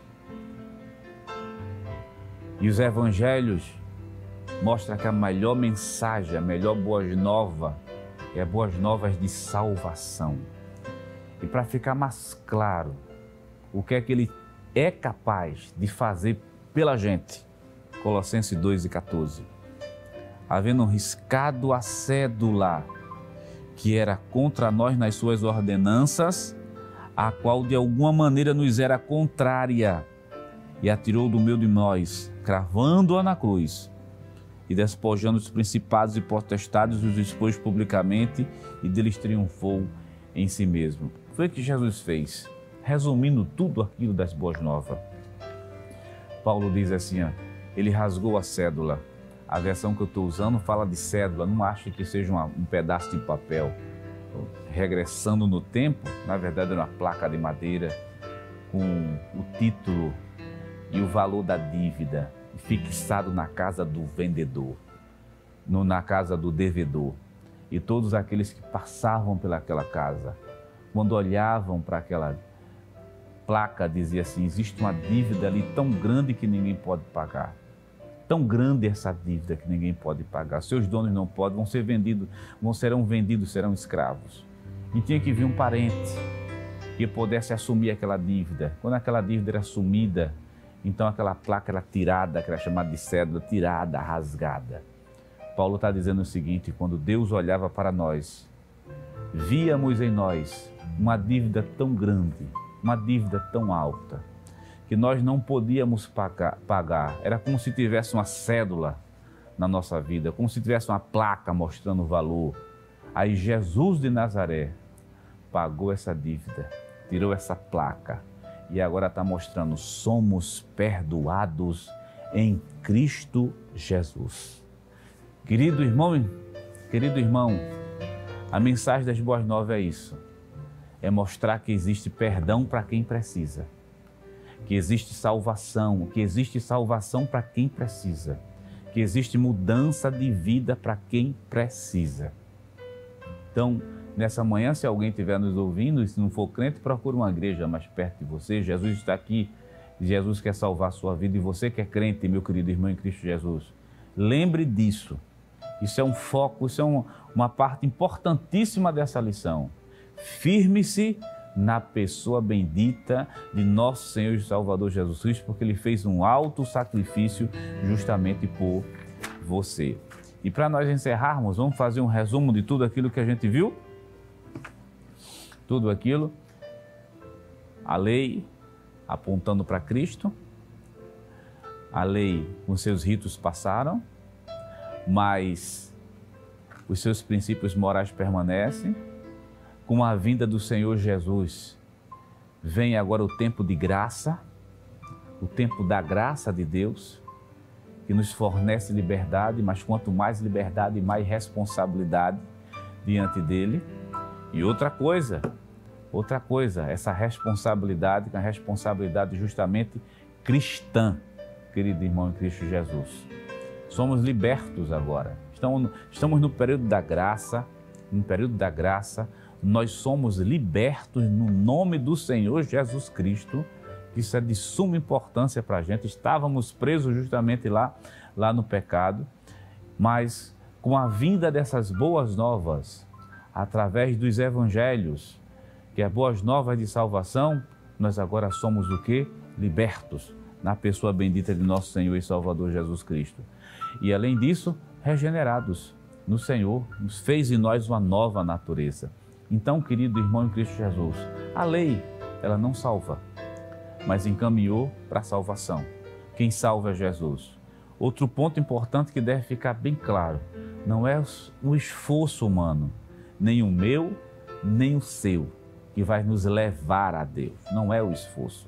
E os evangelhos mostram que a melhor mensagem, a melhor boas nova, é a boas novas de salvação. E para ficar mais claro, o que é que ele é capaz de fazer pela gente, Colossenses dois e quatorze. Havendo riscado a cédula que era contra nós nas suas ordenanças, a qual de alguma maneira nos era contrária, e atirou do meio de nós, cravando-a na cruz, e despojando os principados e potestades, os expôs publicamente, e deles triunfou em si mesmo. Foi o que Jesus fez, resumindo tudo aquilo das boas novas. Paulo diz assim, ó, ele rasgou a cédula. A versão que eu estou usando fala de cédula, não acho que seja uma, um pedaço de papel. Regressando no tempo, na verdade era uma placa de madeira com o título e o valor da dívida fixado na casa do vendedor, no, na casa do devedor. E todos aqueles que passavam pelaquela casa, quando olhavam para aquela placa, dizia assim, existe uma dívida ali tão grande que ninguém pode pagar. Tão grande essa dívida que ninguém pode pagar. Seus donos não podem, vão ser vendidos, vão serão vendidos, serão escravos. E tinha que vir um parente que pudesse assumir aquela dívida. Quando aquela dívida era assumida, então aquela placa era tirada, que era chamada de cédula, tirada, rasgada. Paulo está dizendo o seguinte, quando Deus olhava para nós, víamos em nós uma dívida tão grande, uma dívida tão alta, que nós não podíamos pagar, pagar. Era como se tivesse uma cédula na nossa vida, como se tivesse uma placa mostrando o valor. Aí Jesus de Nazaré pagou essa dívida, tirou essa placa e agora está mostrando, somos perdoados em Cristo Jesus. Querido irmão, querido irmão, a mensagem das boas novas é isso, é mostrar que existe perdão para quem precisa, que existe salvação, que existe salvação para quem precisa, que existe mudança de vida para quem precisa. Então, nessa manhã, se alguém estiver nos ouvindo e se não for crente, procure uma igreja mais perto de você. Jesus está aqui, Jesus quer salvar a sua vida e você que é crente, meu querido irmão em Cristo Jesus. Lembre disso. Isso é um foco, isso é um, uma parte importantíssima dessa lição. Firme-se na pessoa bendita de nosso Senhor e Salvador Jesus Cristo, porque Ele fez um alto sacrifício justamente por você. E para nós encerrarmos, vamos fazer um resumo de tudo aquilo que a gente viu? Tudo aquilo, a lei apontando para Cristo, a lei com seus ritos passaram, mas os seus princípios morais permanecem. Com a vinda do Senhor Jesus, vem agora o tempo de graça, o tempo da graça de Deus, que nos fornece liberdade, mas quanto mais liberdade, mais responsabilidade diante dele. E outra coisa, outra coisa, essa responsabilidade, que é a responsabilidade justamente cristã, querido irmão em Cristo Jesus. Somos libertos agora, estamos, estamos no período da graça, no período da graça, nós somos libertos no nome do Senhor Jesus Cristo. Isso é de suma importância para a gente. Estávamos presos justamente lá, lá no pecado, mas com a vinda dessas boas novas, através dos evangelhos, que é boas novas de salvação, nós agora somos o quê? Libertos na pessoa bendita de nosso Senhor e Salvador Jesus Cristo. E além disso, regenerados no Senhor, nos fez em nós uma nova natureza. Então, querido irmão em Cristo Jesus, a lei, ela não salva, mas encaminhou para a salvação. Quem salva é Jesus. Outro ponto importante que deve ficar bem claro, não é o esforço humano, nem o meu, nem o seu, que vai nos levar a Deus. Não é o esforço.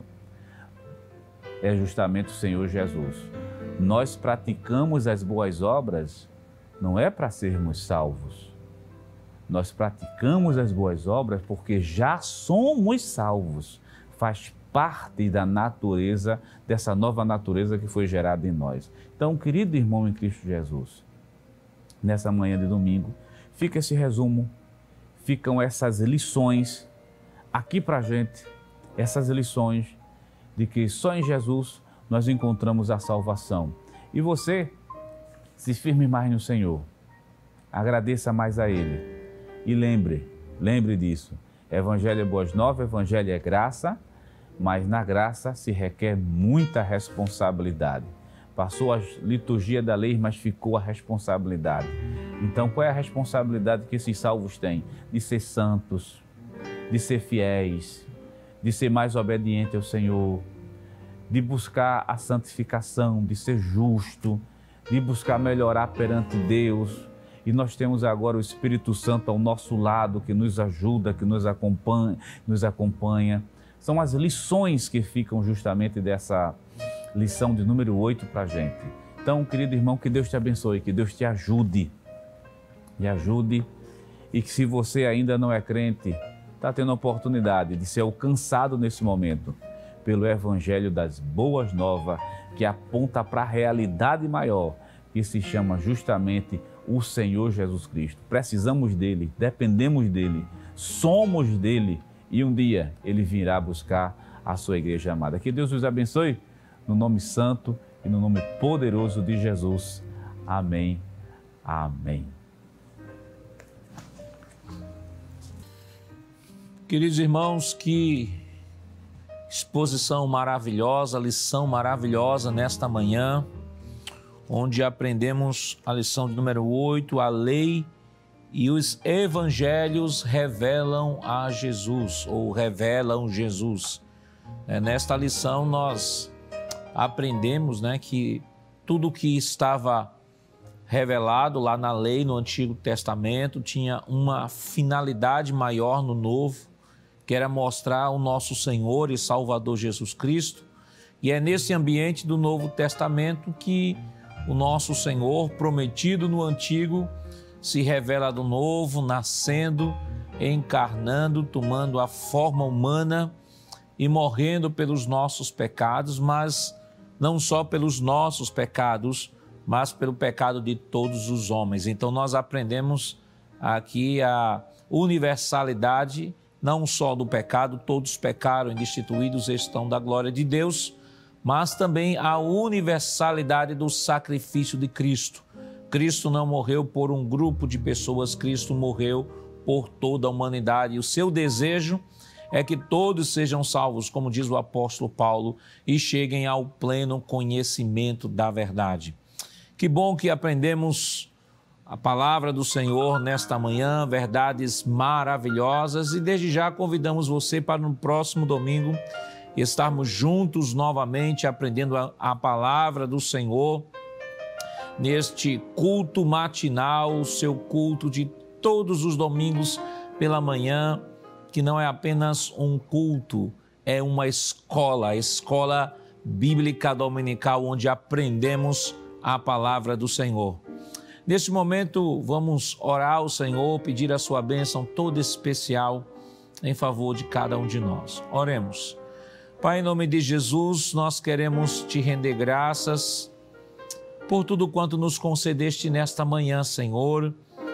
É justamente o Senhor Jesus. Nós praticamos as boas obras, não é para sermos salvos. Nós praticamos as boas obras porque já somos salvos. Faz parte da natureza, dessa nova natureza que foi gerada em nós. Então, querido irmão em Cristo Jesus, nessa manhã de domingo, fica esse resumo, ficam essas lições aqui para a gente, essas lições de que só em Jesus nós encontramos a salvação. E você, se firme mais no Senhor, agradeça mais a Ele. E lembre, lembre disso, Evangelho é boas novas, Evangelho é graça, mas na graça se requer muita responsabilidade. Passou a liturgia da lei, mas ficou a responsabilidade. Então, qual é a responsabilidade que esses salvos têm? De ser santos, de ser fiéis, de ser mais obediente ao Senhor, de buscar a santificação, de ser justo, de buscar melhorar perante Deus. E nós temos agora o Espírito Santo ao nosso lado, que nos ajuda, que nos acompanha, nos acompanha. São as lições que ficam justamente dessa lição de número oito para a gente. Então, querido irmão, que Deus te abençoe, que Deus te ajude, e ajude, e que se você ainda não é crente, está tendo a oportunidade de ser alcançado nesse momento pelo Evangelho das Boas Novas, que aponta para a realidade maior, que se chama justamente o Senhor Jesus Cristo. Precisamos dele, dependemos dele, somos dele, e um dia ele virá buscar a sua igreja amada. Que Deus os abençoe, no nome santo e no nome poderoso de Jesus. Amém. Amém. Queridos irmãos, que exposição maravilhosa, lição maravilhosa nesta manhã, onde aprendemos a lição de número oito, a lei e os evangelhos revelam a Jesus, ou revelam Jesus. É, nesta lição nós aprendemos, né, que tudo que estava revelado lá na lei, no Antigo Testamento, tinha uma finalidade maior no Novo, que era mostrar o nosso Senhor e Salvador Jesus Cristo. E é nesse ambiente do Novo Testamento que o nosso Senhor, prometido no Antigo, se revela do Novo, nascendo, encarnando, tomando a forma humana e morrendo pelos nossos pecados, mas não só pelos nossos pecados, mas pelo pecado de todos os homens. Então nós aprendemos aqui a universalidade, não só do pecado, todos pecaram e destituídos estão da glória de Deus, mas também a universalidade do sacrifício de Cristo. Cristo não morreu por um grupo de pessoas, Cristo morreu por toda a humanidade. E o seu desejo é que todos sejam salvos, como diz o apóstolo Paulo, e cheguem ao pleno conhecimento da verdade. Que bom que aprendemos a palavra do Senhor nesta manhã, verdades maravilhosas, e desde já convidamos você para no próximo domingo estarmos juntos novamente aprendendo a, a palavra do Senhor neste culto matinal, o seu culto de todos os domingos pela manhã, que não é apenas um culto, é uma escola, a escola bíblica dominical, onde aprendemos a palavra do Senhor. Neste momento, vamos orar ao Senhor, pedir a sua bênção toda especial em favor de cada um de nós. Oremos. Pai, em nome de Jesus, nós queremos te render graças por tudo quanto nos concedeste nesta manhã, Senhor,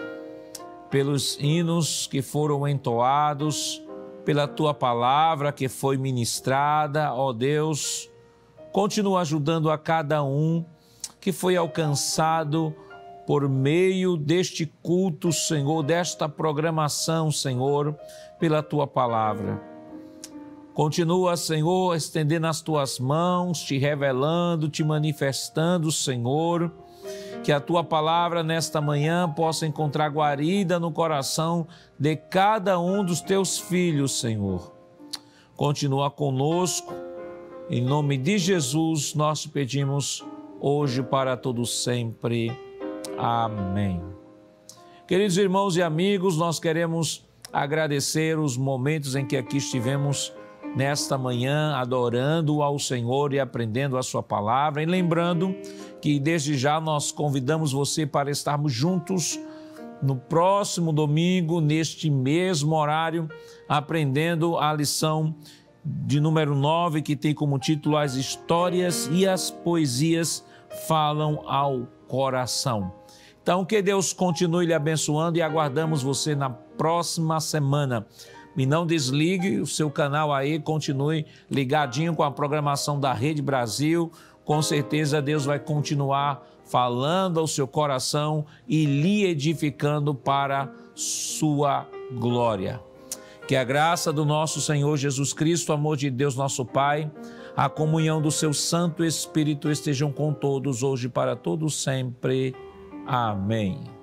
pelos hinos que foram entoados, pela tua palavra que foi ministrada, ó Deus, continua ajudando a cada um que foi alcançado por meio deste culto, Senhor, desta programação, Senhor, pela tua palavra. Continua, Senhor, estendendo as tuas mãos, te revelando, te manifestando, Senhor, que a tua palavra nesta manhã possa encontrar guarida no coração de cada um dos teus filhos, Senhor. Continua conosco, em nome de Jesus nós te pedimos hoje para todos sempre. Amém. Queridos irmãos e amigos, nós queremos agradecer os momentos em que aqui estivemos nesta manhã, adorando ao Senhor e aprendendo a sua palavra, e lembrando que desde já nós convidamos você para estarmos juntos no próximo domingo, neste mesmo horário, aprendendo a lição de número nove, que tem como título As Histórias e as Poesias Falam ao Coração. Então, que Deus continue lhe abençoando e aguardamos você na próxima semana. E não desligue o seu canal aí, continue ligadinho com a programação da Rede Brasil. Com certeza Deus vai continuar falando ao seu coração e lhe edificando para sua glória. Que a graça do nosso Senhor Jesus Cristo, o amor de Deus nosso Pai, a comunhão do seu Santo Espírito estejam com todos hoje para todos sempre. Amém.